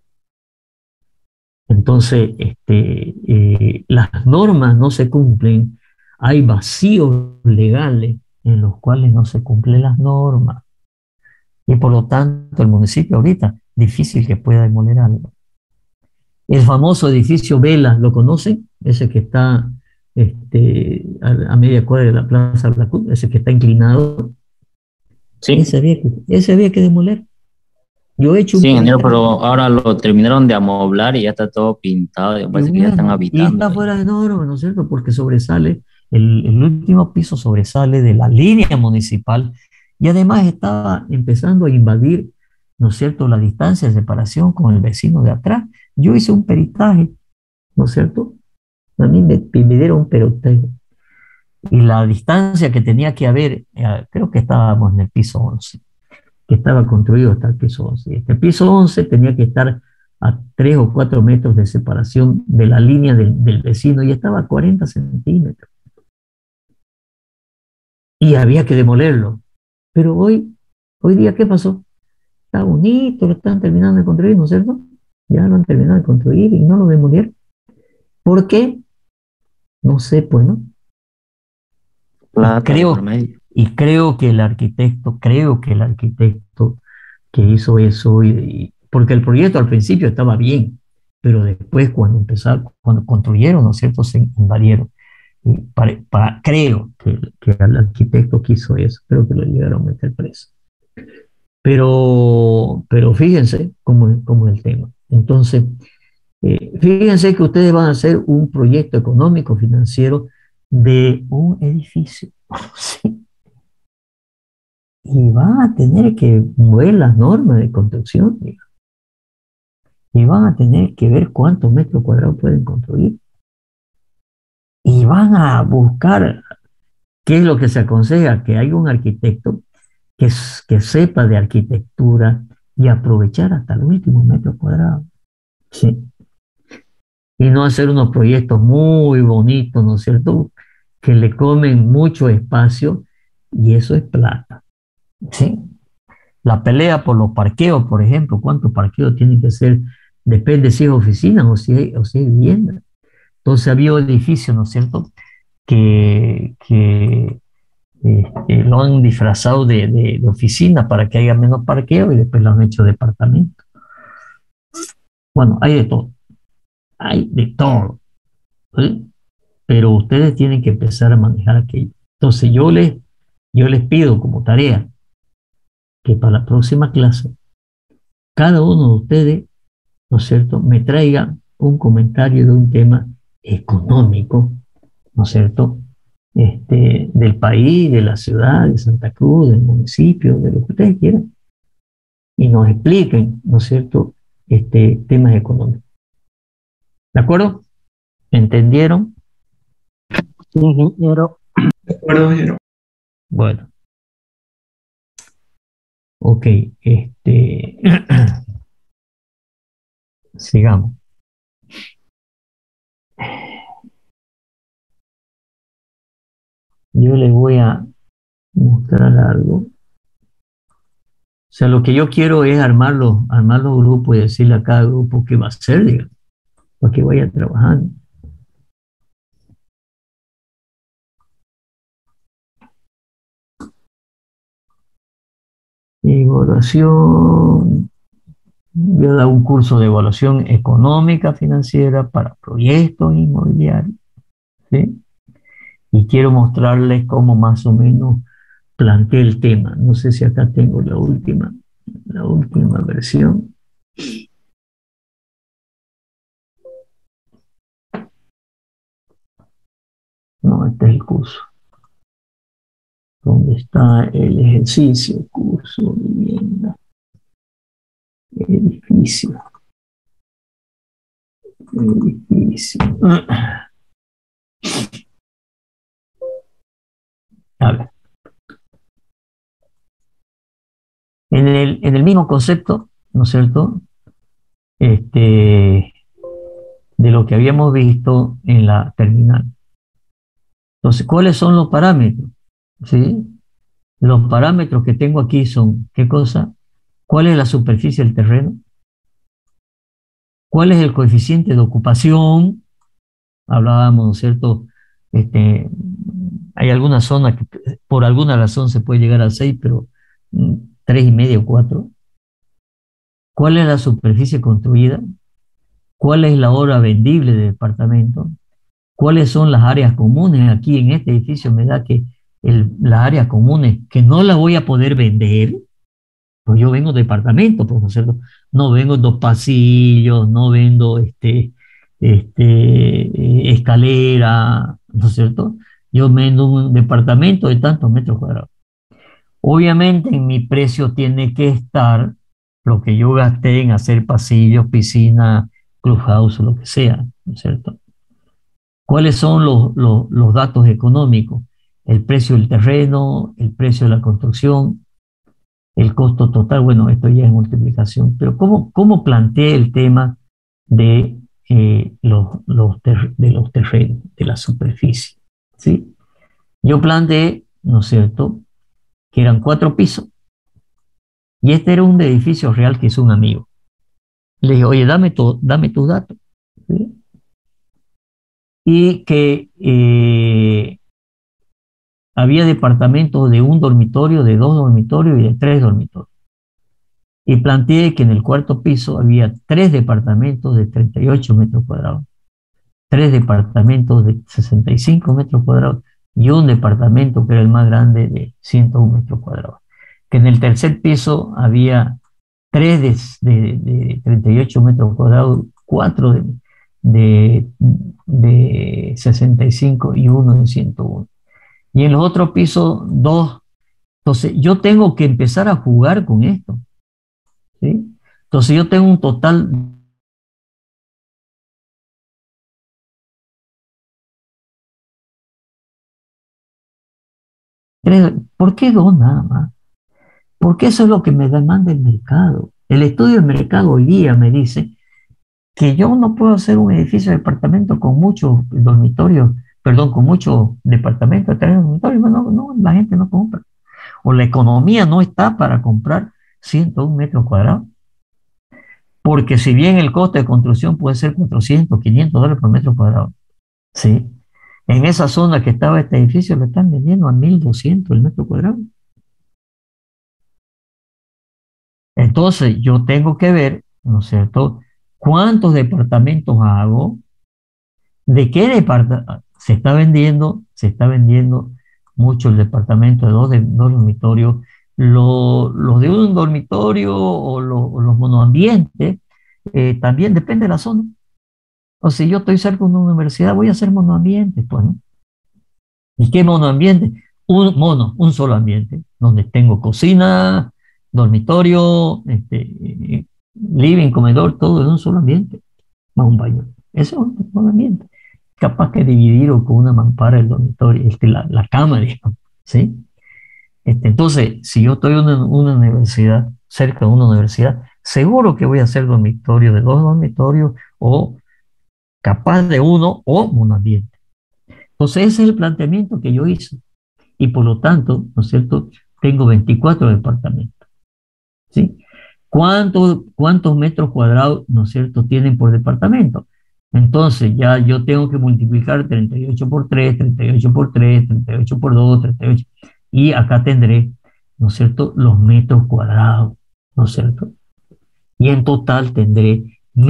Entonces, las normas no se cumplen, hay vacíos legales en los cuales no se cumplen las normas. Y por lo tanto, el municipio ahorita, difícil que pueda demoler algo. El famoso edificio Vela, ¿lo conocen? Ese que está a media cuadra de la Plaza Blacud, ese que está inclinado. Sí. Ese había que demoler. Yo he hecho un ingeniero, pero ahora lo terminaron de amoblar y ya está todo pintado, parece que ya están habitando. Y está fuera de norma, ¿no es cierto? Porque sobresale, el último piso sobresale de la línea municipal y además estaba empezando a invadir, ¿no es cierto?, la distancia de separación con el vecino de atrás. Yo hice un peritaje, ¿no es cierto? A mí me dieron un peritaje. Y la distancia que tenía que haber, creo que estábamos en el piso 11, que estaba construido hasta el piso 11. Este piso 11 tenía que estar a 3 o 4 metros de separación de la línea del vecino y estaba a 40 centímetros. Y había que demolerlo. Pero hoy día, ¿qué pasó? Está bonito, lo están terminando de construir, ¿no es cierto? Ya lo han terminado de construir y no lo demolieron. ¿Por qué? No sé, pues, ¿no? Creo que el arquitecto que hizo eso, porque el proyecto al principio estaba bien, pero después cuando construyeron, ¿no es cierto?, se invadieron. Y creo que el arquitecto que hizo eso, creo que lo llegaron a meter preso. Pero fíjense cómo es el tema. Entonces, fíjense que ustedes van a hacer un proyecto económico financiero de un edificio. ¿Sí? Y van a tener que mover las normas de construcción, digamos. Y van a tener que ver cuántos metros cuadrados pueden construir. Y van a buscar qué es lo que se aconseja, que haya un arquitecto que sepa de arquitectura y aprovechar hasta el último metro cuadrado. Sí. Y no hacer unos proyectos muy bonitos, ¿no es cierto?, que le comen mucho espacio y eso es plata. ¿Sí? La pelea por los parqueos, por ejemplo, ¿cuántos parqueos tienen que ser? Depende si es oficina o si es vivienda. Entonces había edificios, ¿no es cierto?, que lo han disfrazado de oficina para que haya menos parqueo y después lo han hecho departamento. Bueno, hay de todo. Hay de todo. ¿Sí? Pero ustedes tienen que empezar a manejar aquello. Entonces yo les pido como tarea que para la próxima clase cada uno de ustedes, ¿no es cierto?, me traiga un comentario de un tema económico, ¿no es cierto?, del país, de la ciudad, de Santa Cruz, del municipio, de lo que ustedes quieran. y nos expliquen, ¿no es cierto?, temas económicos. ¿De acuerdo? ¿Entendieron? Sí, ingeniero. De acuerdo, ingeniero. Bueno. Ok, sigamos. Yo les voy a mostrar algo. O sea, lo que yo quiero es armar los grupos y decirle a cada grupo qué va a hacer, digamos, para que vaya trabajando. Evaluación. Voy a dar un curso de evaluación económica financiera para proyectos inmobiliarios, ¿sí? Y quiero mostrarles cómo más o menos planteé el tema. No sé si acá tengo la última versión. No, este es el curso. ¿Dónde está el ejercicio? Curso, vivienda, edificio. A ver. En el mismo concepto, ¿no es cierto?, de lo que habíamos visto en la terminal. Entonces, ¿cuáles son los parámetros? ¿Sí? Los parámetros que tengo aquí son, ¿qué cosa? ¿Cuál es la superficie del terreno? ¿Cuál es el coeficiente de ocupación? Hablábamos, ¿no es cierto? Hay algunas zonas que por alguna razón se puede llegar a 6, pero 3,5 o 4. ¿Cuál es la superficie construida? ¿Cuál es la hora vendible del departamento? ¿Cuáles son las áreas comunes? Aquí en este edificio me da que las áreas comunes, que no las voy a poder vender, pues yo vengo de departamento, pues, ¿no es cierto? No vengo 2 pasillos, no vendo escalera, ¿no es cierto? Yo vendo un departamento de tantos metros cuadrados. Obviamente en mi precio tiene que estar lo que yo gasté en hacer pasillos, piscina, clubhouse, lo que sea, ¿no es cierto? ¿Cuáles son los datos económicos? El precio del terreno, el precio de la construcción, el costo total. Bueno, esto ya es multiplicación, pero ¿cómo planteé el tema de los terrenos, de la superficie? ¿Sí? Yo planteé, ¿no es cierto?, que eran 4 pisos, y este era un edificio real que hizo un amigo. Le dije, oye, dame tus datos. ¿Sí? Y que había departamentos de 1 dormitorio, de 2 dormitorios y de 3 dormitorios. Y planteé que en el 4º piso había 3 departamentos de 38 metros cuadrados, 3 departamentos de 65 metros cuadrados y un departamento que era el más grande de 101 metros cuadrados. Que en el 3er piso había 3 de 38 metros cuadrados, 4 de 65 y 1 de 101. Y en los otros pisos, 2. Entonces, yo tengo que empezar a jugar con esto, ¿sí? Entonces, yo tengo un total ¿Por qué 2 nada más? Porque eso es lo que me demanda el mercado. El estudio del mercado hoy día me dice que yo no puedo hacer un edificio de departamento con muchos dormitorios, perdón, con muchos departamentos de 3 dormitorios. No, la gente no compra. O la economía no está para comprar 101 metros cuadrados. Porque si bien el costo de construcción puede ser 400, 500 dólares por metro cuadrado, ¿sí? En esa zona que estaba este edificio lo están vendiendo a 1,200 el metro cuadrado. Entonces yo tengo que ver, ¿no es cierto?, cuántos departamentos hago, de qué departamento se está vendiendo mucho el departamento de 2 dormitorios, los de 1 dormitorio o los monoambientes, también depende de la zona. O si yo estoy cerca de una universidad, voy a hacer monoambiente, pues, ¿no? ¿Y qué monoambiente? Un solo ambiente, donde tengo cocina, dormitorio, living, comedor, todo en un solo ambiente, más un baño. Eso es un solo ambiente. Capaz que dividirlo con una mampara el dormitorio, la cama, digamos, ¿sí? Entonces, si yo estoy en una universidad, cerca de una universidad, seguro que voy a hacer dormitorio de 2 dormitorios o capaz de uno o un ambiente. Entonces, ese es el planteamiento que yo hice. Y por lo tanto, ¿no es cierto? Tengo 24 departamentos. ¿Sí? ¿Cuántos metros cuadrados, ¿no es cierto?, tienen por departamento? Entonces, ya yo tengo que multiplicar 38 por 3, 38 por 3, 38 por 2, 38. Y acá tendré, ¿no es cierto?, los metros cuadrados, ¿no es cierto? Y en total tendré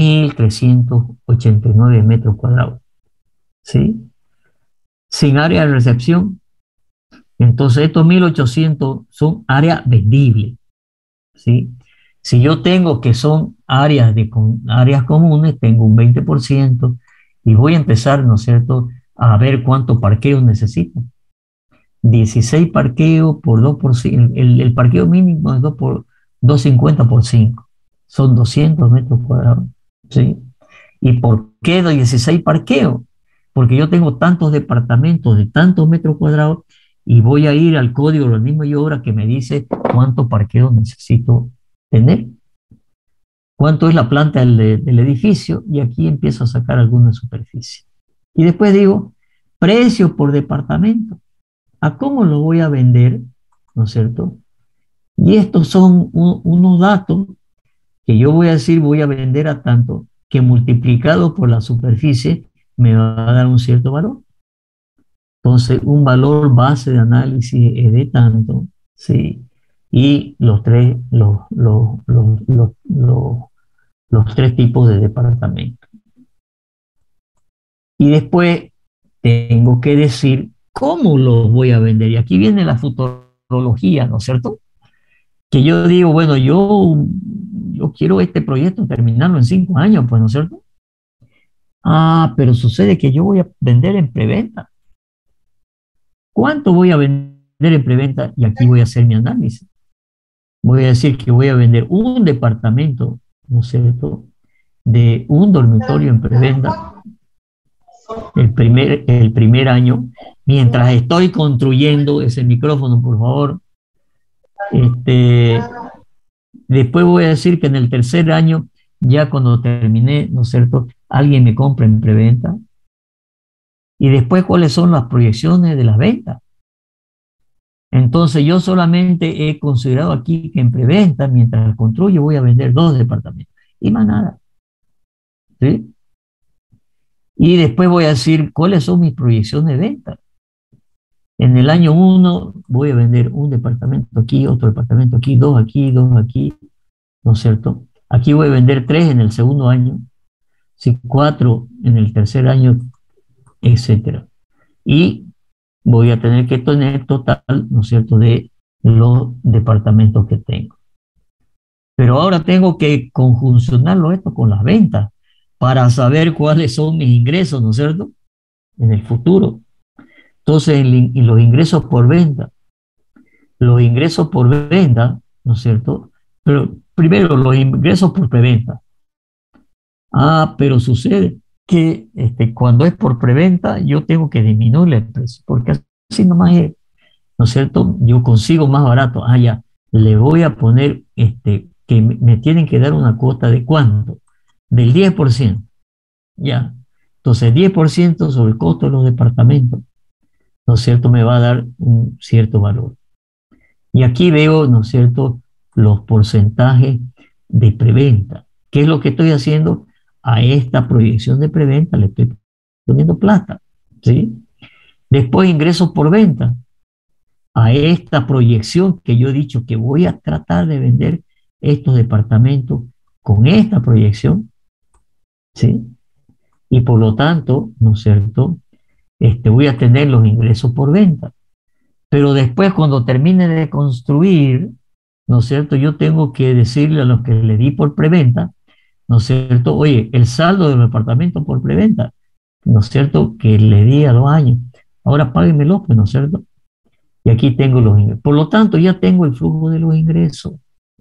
1.389 metros cuadrados. ¿Sí? Sin área de recepción. Entonces, estos 1.800 son áreas vendibles. ¿Sí? Si yo tengo que son áreas comunes, tengo un 20% y voy a empezar, ¿no es cierto?, a ver cuántos parqueos necesito. 16 parqueos por 2 por 5. El parqueo mínimo es 250 por 5. Son 200 metros cuadrados. ¿Sí? ¿Y por qué 16 parqueos? Porque yo tengo tantos departamentos de tantos metros cuadrados y voy a ir al código de urbanismo y obra que me dice cuántos parqueos necesito tener, cuánto es la planta del edificio, y aquí empiezo a sacar alguna superficie. Y después digo, precio por departamento. ¿A cómo lo voy a vender? ¿No es cierto? Y estos son unos datos que yo voy a decir, voy a vender a tanto, que multiplicado por la superficie me va a dar un cierto valor. Entonces, un valor base de análisis es de tanto, ¿sí? Y los tres tipos de departamentos. Y después tengo que decir cómo los voy a vender. Y aquí viene la futurología, ¿no es cierto? Que yo digo, bueno, yo quiero este proyecto terminarlo en 5 años, pues, ¿no es cierto? Ah, pero sucede que yo voy a vender en preventa. ¿Cuánto voy a vender en preventa? Y aquí voy a hacer mi análisis. Voy a decir que voy a vender un departamento, ¿no es cierto?, de un dormitorio en preventa el primer año, mientras estoy construyendo ese micrófono, por favor. Después voy a decir que en el tercer año, ya cuando terminé, ¿no es cierto?, alguien me compra en preventa. Y después, ¿cuáles son las proyecciones de las ventas? Entonces, yo solamente he considerado aquí que en preventa, mientras construyo, voy a vender 2 departamentos y más nada. ¿Sí? Y después voy a decir cuáles son mis proyecciones de venta. En el año 1 voy a vender un departamento aquí, otro departamento aquí, 2 aquí, 2 aquí, ¿no es cierto? Aquí voy a vender 3 en el segundo año, 4 en el tercer año, etcétera. Y voy a tener que tener total, ¿no es cierto?, de los departamentos que tengo. Pero ahora tengo que conjuncionarlo esto con las ventas para saber cuáles son mis ingresos, ¿no es cierto?, en el futuro. Entonces, y los ingresos por venta. Los ingresos por venta, ¿no es cierto? Pero primero, los ingresos por preventa. Ah, pero sucede que cuando es por preventa, yo tengo que disminuir el precio, porque así nomás es, ¿no es cierto? Yo consigo más barato. Ah, ya, le voy a poner que me tienen que dar una cuota de ¿cuánto? Del 10%. Ya. Entonces, 10% sobre el costo de los departamentos, ¿no es cierto?, me va a dar un cierto valor. Y aquí veo, ¿no es cierto?, los porcentajes de preventa. ¿Qué es lo que estoy haciendo? A esta proyección de preventa le estoy poniendo plata, ¿sí? Después, ingresos por venta. A esta proyección que yo he dicho que voy a tratar de vender estos departamentos con esta proyección, ¿sí? Y por lo tanto, ¿no es cierto?, voy a tener los ingresos por venta. Pero después, cuando termine de construir, ¿no es cierto?, yo tengo que decirle a los que le di por preventa, ¿no es cierto?, oye, el saldo del departamento por preventa, ¿no es cierto?, que le di a 2 años, ahora páguenmelo, pues, ¿no es cierto? Y aquí tengo los ingresos. Por lo tanto, ya tengo el flujo de los ingresos,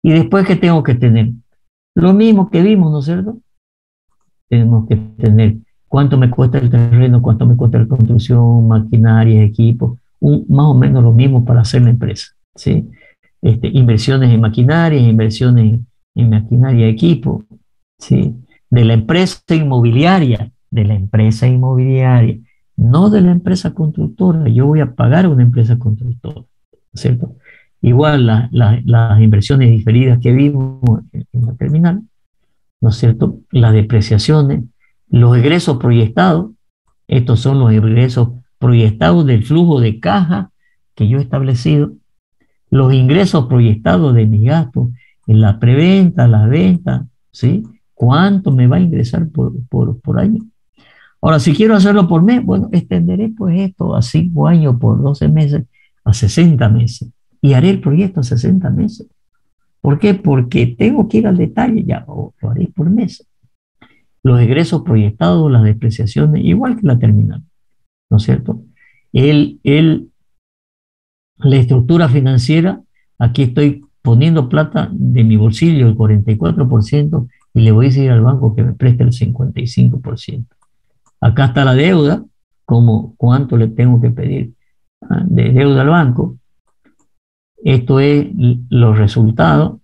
Y después, ¿qué tengo que tener? Lo mismo que vimos, ¿no es cierto? Tenemos que tener cuánto me cuesta el terreno, cuánto me cuesta la construcción, maquinaria, equipo, más o menos lo mismo para hacer la empresa, ¿sí? Inversiones en maquinaria, inversiones en maquinaria, equipo, ¿sí? De la empresa inmobiliaria, no de la empresa constructora. Yo voy a pagar a una empresa constructora, ¿cierto? Igual las inversiones diferidas que vimos en la terminal, ¿no es cierto? Las depreciaciones, los egresos proyectados, estos son los egresos proyectados del flujo de caja que yo he establecido, los ingresos proyectados de mis gastos en la preventa, la venta, ¿sí? ¿Cuánto me va a ingresar por año? Ahora, si quiero hacerlo por mes, bueno, extenderé pues esto a 5 años por 12 meses, a 60 meses, y haré el proyecto a 60 meses. ¿Por qué? Porque tengo que ir al detalle, ya lo haré por mes. Los egresos proyectados, las depreciaciones, igual que la terminal, ¿no es cierto? La estructura financiera, aquí estoy poniendo plata de mi bolsillo, el 44%, y le voy a decir al banco que me preste el 55%. Acá está la deuda, como cuánto le tengo que pedir de deuda al banco. Esto es los resultados.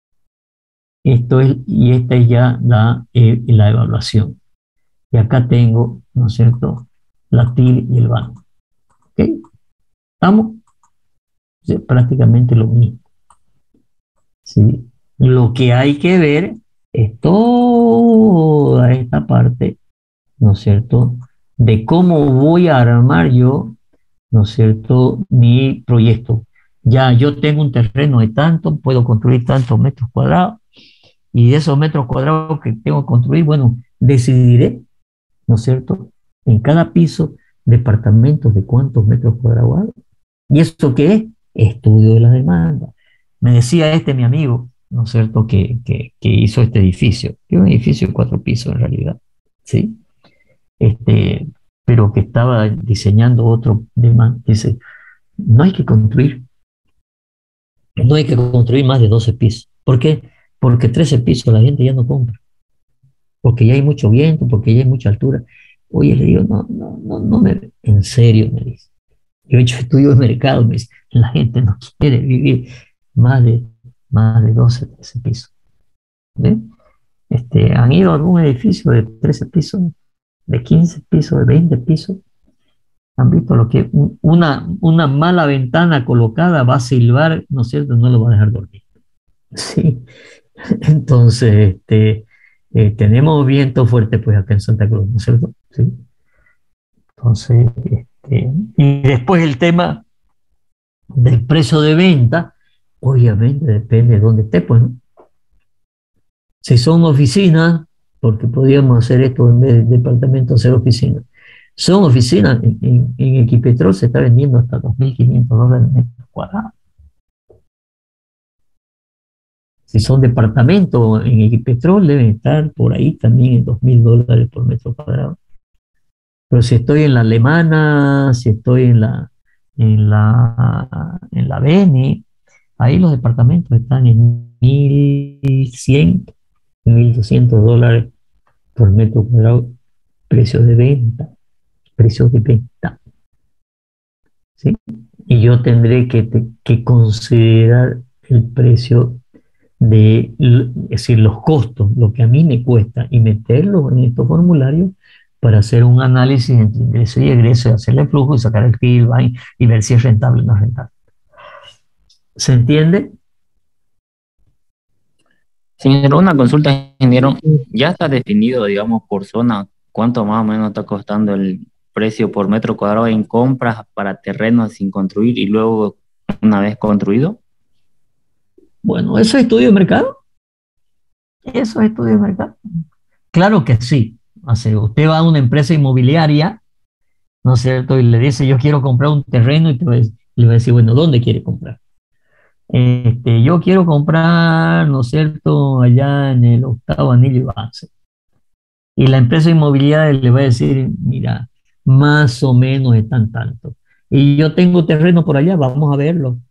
Y esta es ya la evaluación. Y acá tengo, ¿no es cierto?, la TIR y el banco. ¿Ok? ¿Estamos? Sí, prácticamente lo mismo. ¿Sí? Lo que hay que ver es toda esta parte, ¿no es cierto?, de cómo voy a armar yo, ¿no es cierto?, mi proyecto. Ya yo tengo un terreno de tanto, puedo construir tantos metros cuadrados, y de esos metros cuadrados que tengo que construir, bueno, decidiré, ¿no es cierto?, en cada piso, departamentos de cuántos metros cuadrados hay. ¿Y eso qué es? Estudio de la demanda. Me decía mi amigo, ¿no es cierto?, que hizo este edificio, que es un edificio de 4 pisos en realidad, ¿sí? Pero que estaba diseñando otro demanda. Dice, no hay que construir más de 12 pisos. ¿Por qué? Porque 13 pisos la gente ya no compra, porque ya hay mucho viento, porque ya hay mucha altura. Oye, le digo, no en serio, me dice. Yo he hecho estudios de mercado, me dice, la gente no quiere vivir más de 12, 13 pisos. ¿Ve? Han ido a algún edificio de 13 pisos, de 15 pisos, de 20 pisos. Han visto lo que una mala ventana colocada va a silbar, ¿no es cierto?, no lo va a dejar dormir. Sí. Entonces, tenemos viento fuerte pues acá en Santa Cruz, ¿no es cierto? Sí. Entonces, y después el tema del precio de venta, obviamente depende de dónde esté, pues, ¿no? Si son oficinas, porque podríamos hacer esto en vez de departamento, hacer oficinas. Son oficinas, en Equipetrol se está vendiendo hasta $2.500 el metro cuadrado. Si son departamentos en Equipetrol, deben estar por ahí también en $2.000 por metro cuadrado. Pero si estoy en la Alemana, si estoy en la Beni, ahí los departamentos están en $1.100, $1.200 por metro cuadrado, precios de venta. ¿Sí? Y yo tendré que considerar el precio es decir, los costos, lo que a mí me cuesta, y meterlo en estos formularios para hacer un análisis entre ingreso y egreso, hacerle flujo y sacar el PIB y ver si es rentable o no es rentable. ¿Se entiende? Señor, una consulta, ingeniero. ¿Ya está definido, digamos, por zona, cuánto más o menos está costando el precio por metro cuadrado en compras para terrenos sin construir y luego una vez construido? Bueno, ¿eso es estudio de mercado? ¿Eso es estudio de mercado? Claro que sí. O sea, usted va a una empresa inmobiliaria, ¿no es cierto?, y le dice, yo quiero comprar un terreno, y le va a decir, bueno, ¿dónde quiere comprar? Yo quiero comprar, ¿no es cierto?, allá en el 8º anillo y avance. Y la empresa inmobiliaria le va a decir, mira, más o menos están tanto. Y yo tengo terreno por allá, vamos a verlo.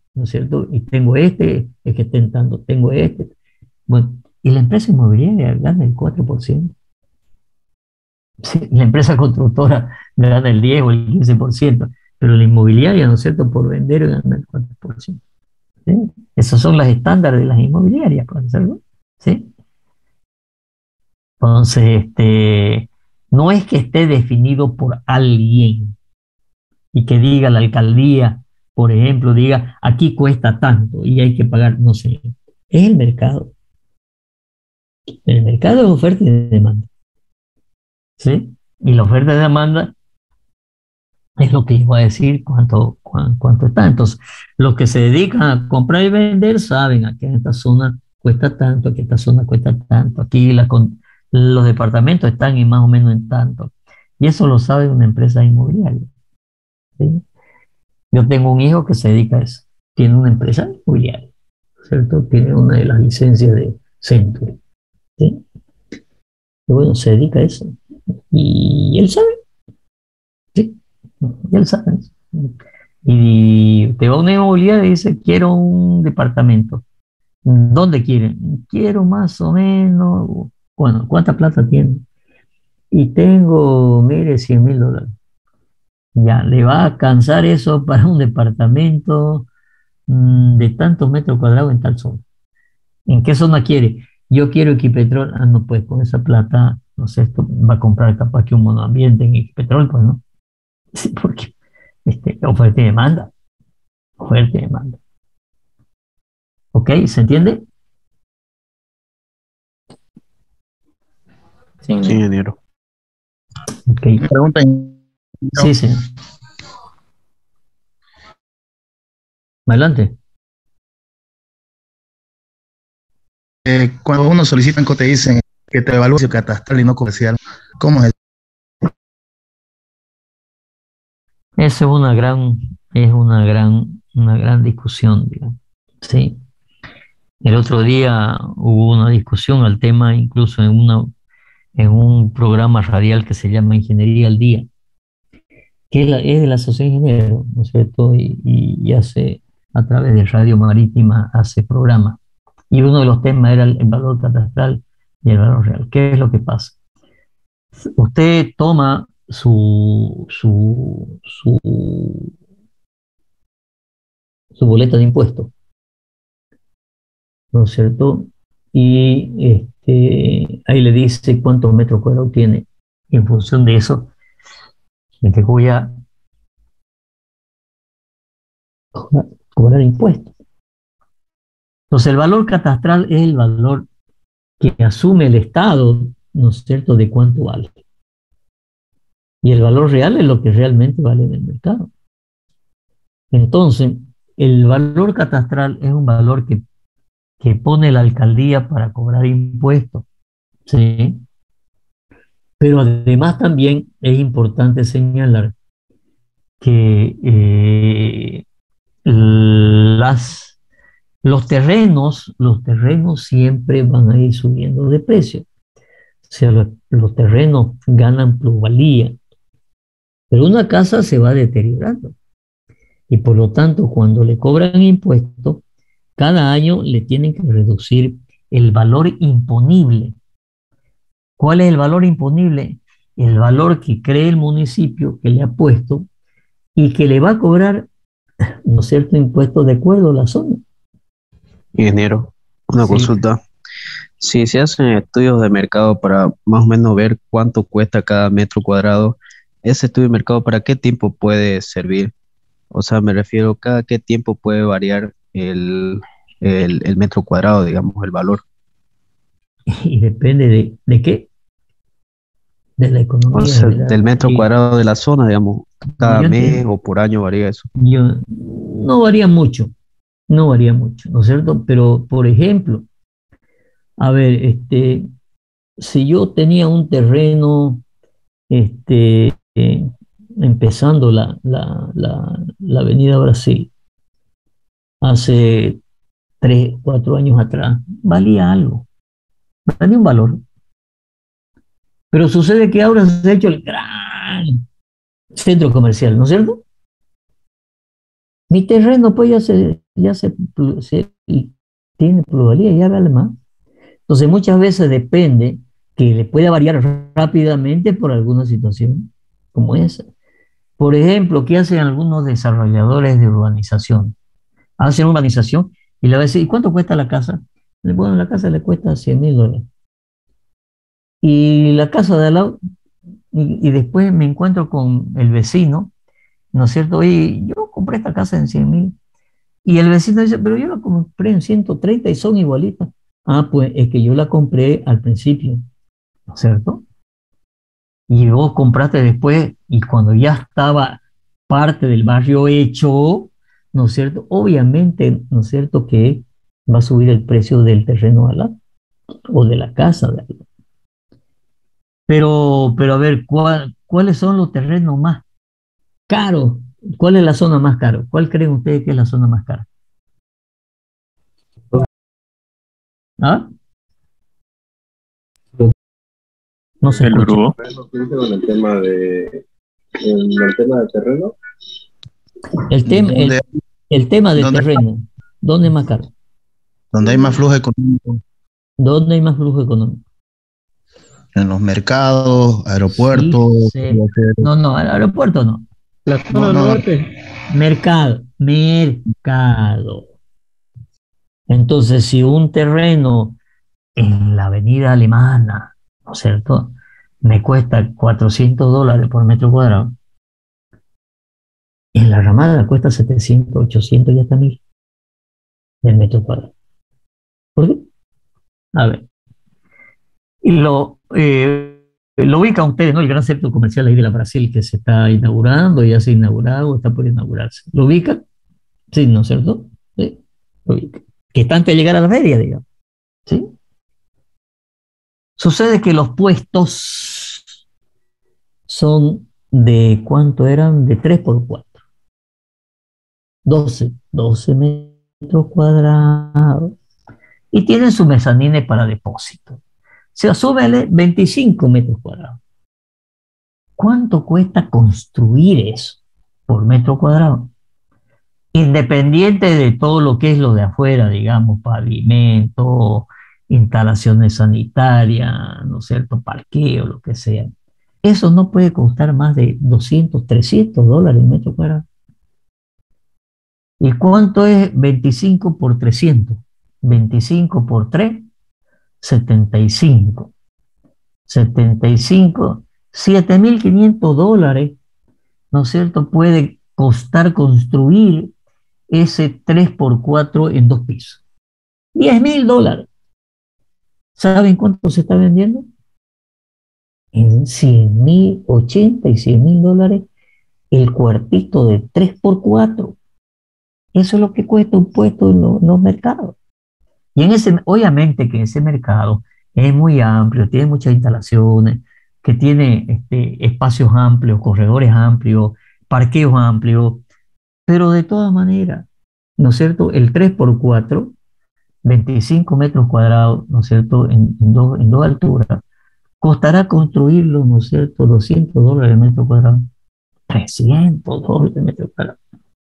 ¿no es cierto? Y tengo este, es que estén tanto, tengo este. Bueno, y la empresa inmobiliaria gana el 4%. Sí, la empresa constructora gana el 10 o el 15%, pero la inmobiliaria, ¿no es cierto?, por vender gana el 4%. ¿Sí? Esos son los estándares de las inmobiliarias, profesor, ¿no? ¿Sí? Entonces, no es que esté definido por alguien y que diga la alcaldía, por ejemplo, diga, aquí cuesta tanto y hay que pagar, no sé, es el mercado. El mercado es oferta y demanda, ¿sí? Y la oferta y demanda es lo que les voy a decir cuánto está. Entonces, los que se dedican a comprar y vender saben aquí en esta zona cuesta tanto, aquí esta zona cuesta tanto, aquí los departamentos están en más o menos en tanto. Y eso lo sabe una empresa inmobiliaria, ¿sí? Yo tengo un hijo que se dedica a eso, tiene una empresa inmobiliaria, ¿cierto? Tiene una de las licencias de Century, ¿sí? Y bueno, se dedica a eso. Y él sabe, ¿sí? Y él sabe eso. Y te va a una inmobiliaria y dice, quiero un departamento. ¿Dónde quieren? Quiero más o menos, bueno, ¿cuánta plata tiene? Y tengo, mire, $100,000. Ya, le va a alcanzar eso para un departamento de tantos metros cuadrados en tal zona. ¿En qué zona quiere? Yo quiero Equipetrol. Ah, no, pues con esa plata, no sé, esto va a comprar capaz que un monoambiente en Equipetrol, pues no. Sí, porque oferta y demanda. Oferta y demanda. ¿Ok? ¿Se entiende? Sí, Sí, ingeniero. Ok. Pregunta. Sí, señor. Adelante. Cuando uno solicita en COTE dicen que te evalúe catastral y no comercial, ¿cómo es? Esa una gran discusión, digamos. Sí. El otro día hubo una discusión al tema, incluso en un programa radial que se llama Ingeniería al Día, que es de la Asociación de Ingenieros, ¿no es cierto? Y hace, a través de Radio Marítima, hace programa. Y uno de los temas era el valor catastral y el valor real. ¿Qué es lo que pasa? Usted toma su boleta de impuesto, ¿no es cierto? Y ahí le dice cuántos metros cuadrados tiene. Y en función de eso, le voy a cobrar impuestos. Entonces, el valor catastral es el valor que asume el Estado, ¿no es cierto?, de cuánto vale. Y el valor real es lo que realmente vale en el mercado. Entonces, el valor catastral es un valor que pone la alcaldía para cobrar impuestos, ¿sí? Pero además también es importante señalar que los terrenos siempre van a ir subiendo de precio. O sea, los terrenos ganan plusvalía, pero una casa se va deteriorando. Y por lo tanto, cuando le cobran impuestos, cada año le tienen que reducir el valor imponible. ¿Cuál es el valor imponible? El valor que cree el municipio que le ha puesto y que le va a cobrar, ¿no es cierto?, impuestos de acuerdo a la zona. Ingeniero, una Sí. consulta. Si se hacen estudios de mercado para más o menos ver cuánto cuesta cada metro cuadrado, ¿ese estudio de mercado para qué tiempo puede servir? O sea, me refiero, ¿cada qué tiempo puede variar el metro cuadrado, digamos, el valor? Y depende de qué, de la O economía sea, general. del metro Y cuadrado de la zona, digamos, cada yo mes entiendo, o por año varía eso. no varía mucho, no varía mucho, ¿no es cierto? Pero, por ejemplo, a ver, si yo tenía un terreno, empezando la Avenida Brasil, hace 3, 4 años atrás, valía algo, valía un valor. Pero sucede que ahora se ha hecho el gran centro comercial, ¿no es cierto? Mi terreno pues y tiene plusvalía, ya vale más. Entonces muchas veces depende que le pueda variar rápidamente por alguna situación como esa. Por ejemplo, ¿qué hacen algunos desarrolladores de urbanización? Hacen urbanización y le va a decir, ¿y cuánto cuesta la casa? Bueno, la casa le cuesta $100,000. Y la casa de al lado, y después me encuentro con el vecino, ¿no es cierto? Y yo compré esta casa en 100,000. Y el vecino dice, pero yo la compré en 130 y son igualitas. Ah, pues es que yo la compré al principio, ¿no es cierto? Y vos compraste después, y cuando ya estaba parte del barrio hecho, ¿no es cierto? Obviamente, ¿no es cierto?, que va a subir el precio del terreno al lado o de la casa de al lado. Pero a ver, ¿cuáles son los terrenos más caros? ¿Cuál es la zona más cara? ¿Cuál creen ustedes que es la zona más cara? ¿Ah? No se El escucha. Urubó. En el tema de terreno. El tema de terreno. ¿Dónde es más caro? Donde hay más flujo económico. ¿Dónde hay más flujo económico? En los mercados, aeropuertos. Sí. No, el aeropuerto no. La zona norte. Mercado. Entonces, si un terreno en la avenida Alemana, ¿no es cierto?, me cuesta $400 por metro cuadrado, en la Ramada cuesta 700, 800 y hasta 1,000 del metro cuadrado. ¿Por qué? A ver. Y lo ubican ustedes, ¿no? El gran centro comercial ahí de la Brasil que se está inaugurando, ya se ha inaugurado, está por inaugurarse. ¿Lo ubican? Sí, ¿no es cierto? Sí, lo ubican. Que está antes de llegar a la feria, digamos. ¿Sí? Sucede que los puestos son de, ¿cuánto eran? De 3x4. 12 metros cuadrados. Y tienen su mezanine para depósito. O sea, súbele 25 metros cuadrados. ¿Cuánto cuesta construir eso por metro cuadrado? Independiente de todo lo que es lo de afuera, digamos, pavimento, instalaciones sanitarias, ¿no es cierto?, parqueo, lo que sea. Eso no puede costar más de $200, $300 el metro cuadrado. ¿Y cuánto es 25 por 300? 25 por 3, 75. 75, $7,500, ¿no es cierto?, puede costar construir ese 3x4 en 2 pisos. $10,000. ¿Saben cuánto se está vendiendo? En 100,000, 80 y $100,000 el cuartito de 3x4. Eso es lo que cuesta un puesto en los mercados. Y obviamente que ese mercado es muy amplio, tiene muchas instalaciones, que tiene espacios amplios, corredores amplios, parqueos amplios, pero de todas maneras, ¿no es cierto?, el 3x4, 25 metros cuadrados, ¿no es cierto?, en dos alturas, costará construirlo, ¿no es cierto?, $200 el metro cuadrado, $300 el metro cuadrado,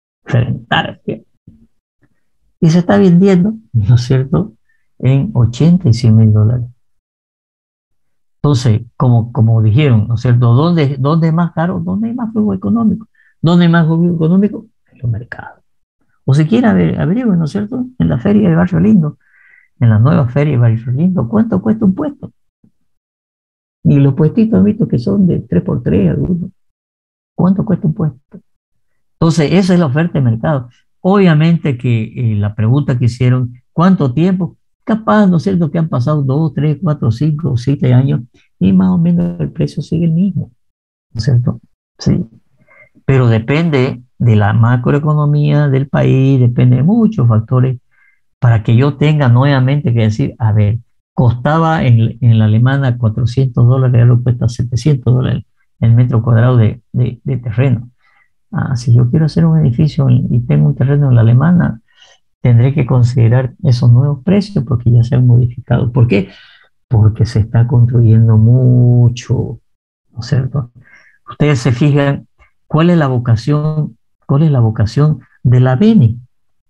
y se está vendiendo, ¿no es cierto?, en 80 y $100,000. Entonces, como dijeron, ¿no es cierto?, ¿dónde es más caro? ¿Dónde hay más flujo económico? ¿Dónde hay más flujo económico? En los mercados. O si quieren averigüen, ¿no es cierto?, en la feria de Barrio Lindo, en la nueva feria de Barrio Lindo, ¿cuánto cuesta un puesto? Y los puestitos han visto que son de 3x3 algunos. ¿Cuánto cuesta un puesto? Entonces, esa es la oferta de mercado. Obviamente que la pregunta que hicieron, ¿cuánto tiempo? Capaz, ¿no es cierto?, que han pasado 2, 3, 4, 5, 7 años y más o menos el precio sigue el mismo, ¿no es cierto? Sí. Pero depende de la macroeconomía del país, depende de muchos factores para que yo tenga nuevamente que decir, a ver, costaba en la alemana $400, ahora cuesta $700 el metro cuadrado de terreno. Si yo quiero hacer un edificio y tengo un terreno en la alemana, tendré que considerar esos nuevos precios porque ya se han modificado. ¿Por qué? Porque se está construyendo mucho, ¿no es cierto? Ustedes se fijan cuál es la vocación de la Beni.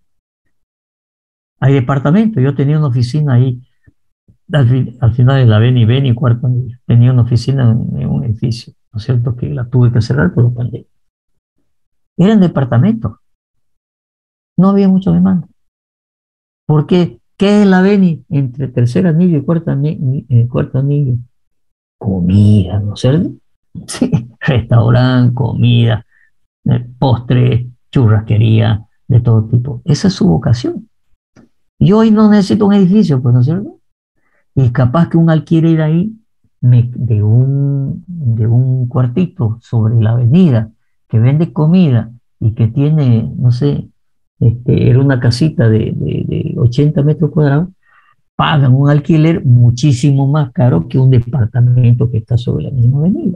Hay departamentos. Yo tenía una oficina ahí, al final de la Beni, cuarto anillo. Tenía una oficina en un edificio, ¿no es cierto? Que la tuve que cerrar por la pandemia. Eran departamentos. No había mucha demanda. ¿Por qué? ¿Qué es la Beni entre tercer anillo y cuarto anillo? Comida, ¿no es cierto? Sí, restaurante, comida, postres, churrasquería, de todo tipo. Esa es su vocación. Y hoy no necesito un edificio, pues, ¿no es cierto? Y capaz que un alquiler ahí de un cuartito sobre la avenida que vende comida y que tiene, no sé, era una casita de 80 metros cuadrados, pagan un alquiler muchísimo más caro que un departamento que está sobre la misma avenida.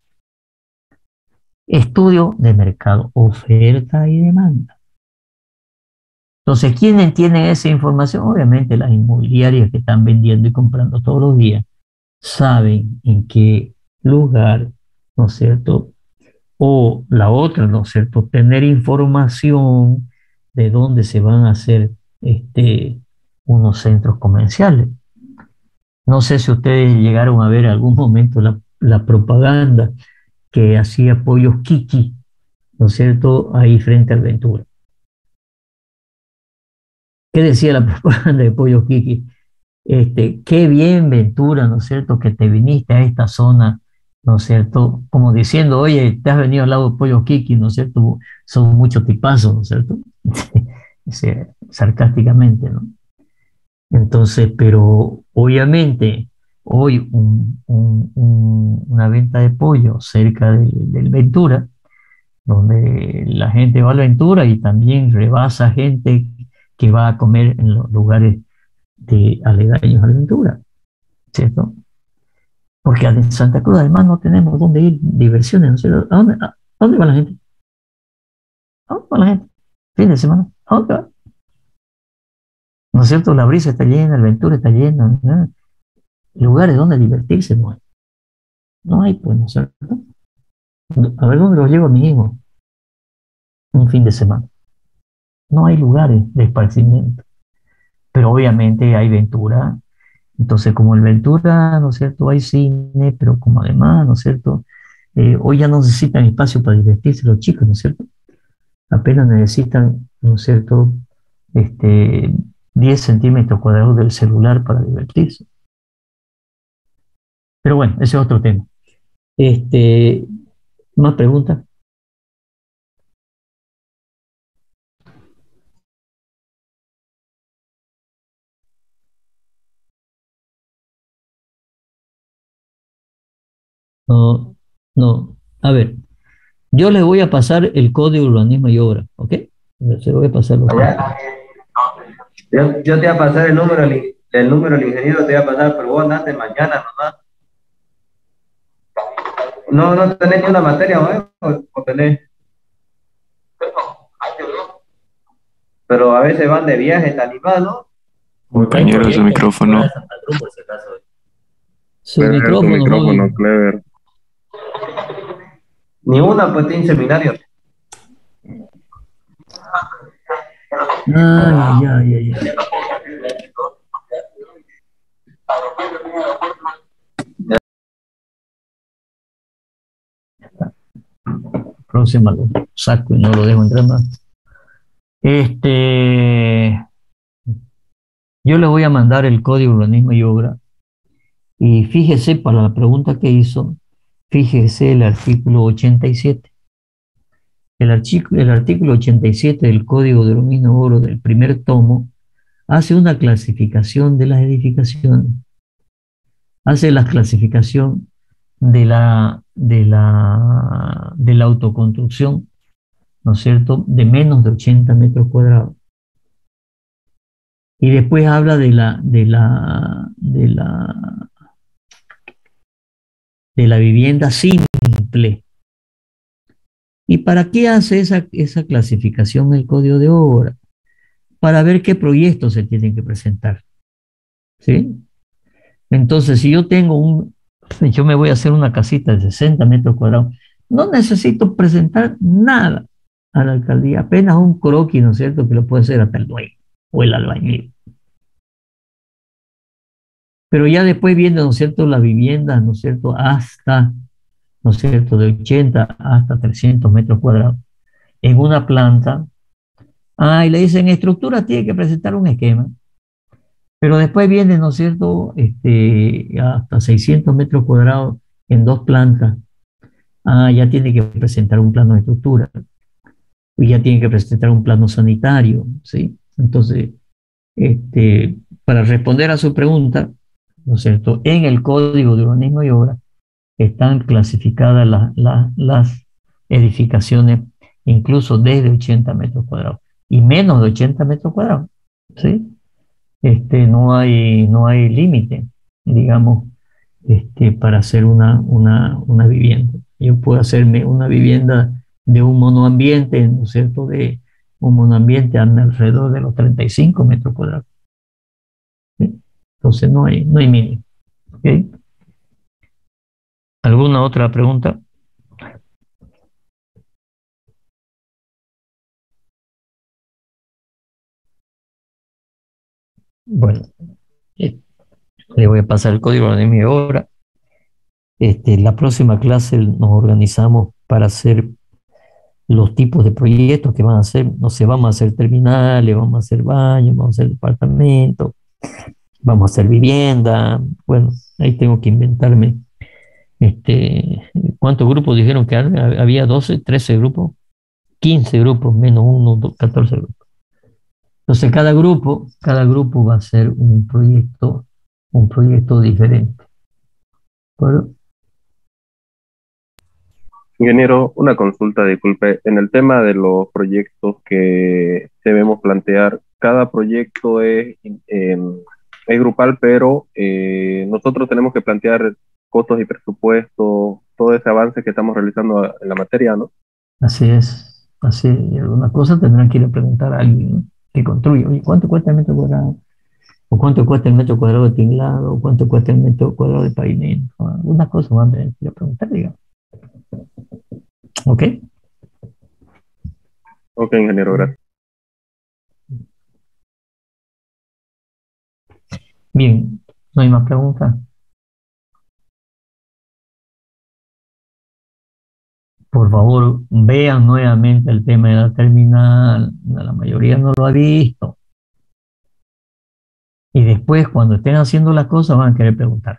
Estudio de mercado, oferta y demanda. Entonces, ¿quiénes tienen esa información? Obviamente las inmobiliarias que están vendiendo y comprando todos los días saben en qué lugar, ¿no es cierto? O la otra, ¿no es cierto? Tener información de dónde se van a hacer unos centros comerciales. No sé si ustedes llegaron a ver en algún momento la propaganda que hacía Pollos Kiki, ¿no es cierto? Ahí frente al Ventura. ¿Qué decía la propaganda de Pollos Kiki? Qué bien, Ventura, ¿no es cierto? Que te viniste a esta zona, ¿no es cierto? Como diciendo, oye, te has venido al lado de Pollos Kiki, ¿no es cierto? Son muchos tipazos, ¿no es cierto? Sarcásticamente, ¿no? Entonces, pero obviamente hoy una venta de pollo cerca del Ventura, donde la gente va al Ventura y también rebasa gente que va a comer en los lugares de aledaños al Ventura, ¿cierto? Porque en Santa Cruz además no tenemos dónde ir, diversiones, no sé, ¿a dónde va la gente? ¿A dónde va la gente? Fin de semana, ¿a dónde va? ¿No es cierto? La Brisa está llena, el Ventura está lleno, ¿no? Lugares donde divertirse no hay. No hay, pues, ¿no es cierto? A ver dónde los llevo a mi hijo un fin de semana. No hay lugares de esparcimiento. Pero obviamente hay Ventura. Entonces, como el Ventura, ¿no es cierto? Hay cine, pero como además, ¿no es cierto? Hoy ya no necesitan espacio para divertirse los chicos, ¿no es cierto? Apenas necesitan, ¿no es cierto? 10 centímetros cuadrados del celular para divertirse. Pero bueno, ese es otro tema. ¿Más preguntas? No, no. A ver, yo les voy a pasar el código de urbanismo y obra, ¿ok? Se lo voy a pasar los Yo te voy a pasar el número del ingeniero, te voy a pasar, pero vos andate mañana nomás. No tenés ni una materia, ¿no? ¿O tenés? Pero a veces van de viaje, está animado. Compañero, su micrófono. Su micrófono, Clever. Ni una, pues tiene seminario. Ay. Próxima lo saco y no lo dejo entrar más. Yo le voy a mandar el código de urbanismo y obra. Y fíjese, para la pregunta que hizo, fíjese el artículo 87. El artículo 87 del Código de Urbanismo y Obra del primer tomo hace una clasificación de las edificaciones. Hace la clasificación de la autoconstrucción, ¿no es cierto?, de menos de 80 metros cuadrados. Y después habla de la vivienda simple. ¿Y para qué hace esa clasificación el Código de Obra? Para ver qué proyectos se tienen que presentar. ¿Sí? Entonces, si yo yo me voy a hacer una casita de 60 metros cuadrados, no necesito presentar nada. a la alcaldía, apenas un croquis, ¿no es cierto?, que lo puede hacer hasta el dueño o el albañil. Pero ya después viene, ¿no es cierto?, la vivienda, ¿no es cierto?, hasta, ¿no es cierto?, de 80 hasta 300 metros cuadrados en una planta. Y le dicen, estructura tiene que presentar un esquema. Pero después viene, ¿no es cierto?, hasta 600 metros cuadrados en dos plantas. Ya tiene que presentar un plano de estructura. Y ya tiene que presentar un plano sanitario, ¿sí? Entonces, para responder a su pregunta, ¿no es cierto?, en el Código de Urbanismo y Obra están clasificadas las edificaciones incluso desde 80 metros cuadrados y menos de 80 metros cuadrados, ¿sí? No hay límite, digamos, para hacer una vivienda. Yo puedo hacerme una vivienda de un monoambiente, ¿no es cierto?, de un monoambiente alrededor de los 35 metros cuadrados. ¿Sí? Entonces no hay mínimo. ¿Okay? ¿Alguna otra pregunta? Bueno, le voy a pasar el código de mi hora. La próxima clase nos organizamos para hacer los tipos de proyectos que van a hacer. No sé, vamos a hacer terminales, vamos a hacer baños, vamos a hacer departamentos, vamos a hacer vivienda. Bueno, ahí tengo que inventarme. ¿Cuántos grupos dijeron que había? 12, 13 grupos, 15 grupos, menos uno, 14 grupos. Entonces cada grupo va a ser un proyecto diferente. ¿De acuerdo? Ingeniero, una consulta, disculpe. En el tema de los proyectos que debemos plantear, cada proyecto es grupal, pero nosotros tenemos que plantear costos y presupuestos, todo ese avance que estamos realizando en la materia, ¿no? Así es, así es. Y algunas cosas tendrán que ir a preguntar a alguien, ¿no?, que construye. Oye, ¿cuánto cuesta el metro cuadrado? ¿O cuánto cuesta el metro cuadrado de tinglado? ¿O cuánto cuesta el metro cuadrado de pavimento? Algunas cosas van a tener que ir a preguntar, digamos. ¿Ok? Ok, ingeniero, gracias. Bien, ¿no hay más preguntas? Por favor, vean nuevamente el tema de la terminal. La mayoría no lo ha visto. Y después, cuando estén haciendo las cosas, van a querer preguntar.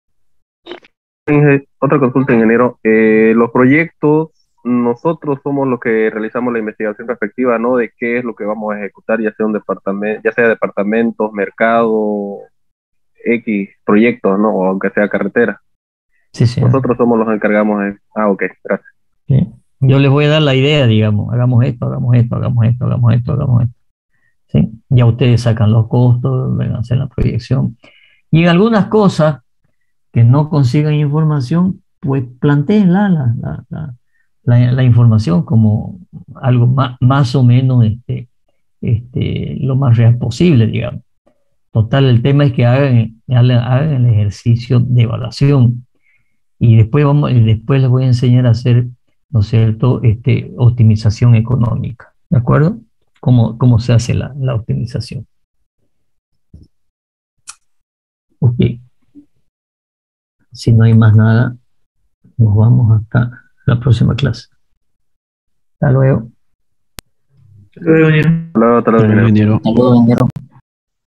Otra consulta, ingeniero. Los proyectos, nosotros somos los que realizamos la investigación respectiva, ¿no?, de qué es lo que vamos a ejecutar, ya sea un departamento, ya sea departamentos, mercado, X proyectos, ¿no?, o aunque sea carretera. Sí, sí. Nosotros somos los que encargamos de... ok, gracias. ¿Sí? Yo les voy a dar la idea, digamos, hagamos esto, hagamos esto, hagamos esto, hagamos esto, hagamos esto. ¿Sí? Ya ustedes sacan los costos, ven a hacer la proyección. Y en algunas cosas que no consigan información, pues plantéenla la información como algo más o menos lo más real posible, digamos. Total, el tema es que hagan el ejercicio de evaluación y después les voy a enseñar a hacer, ¿no es cierto?, optimización económica, ¿de acuerdo? ¿Cómo se hace la optimización? Ok. Si no hay más nada, nos vamos hasta la próxima clase. Hasta luego. Hasta luego, ingeniero. Hasta luego, ingeniero.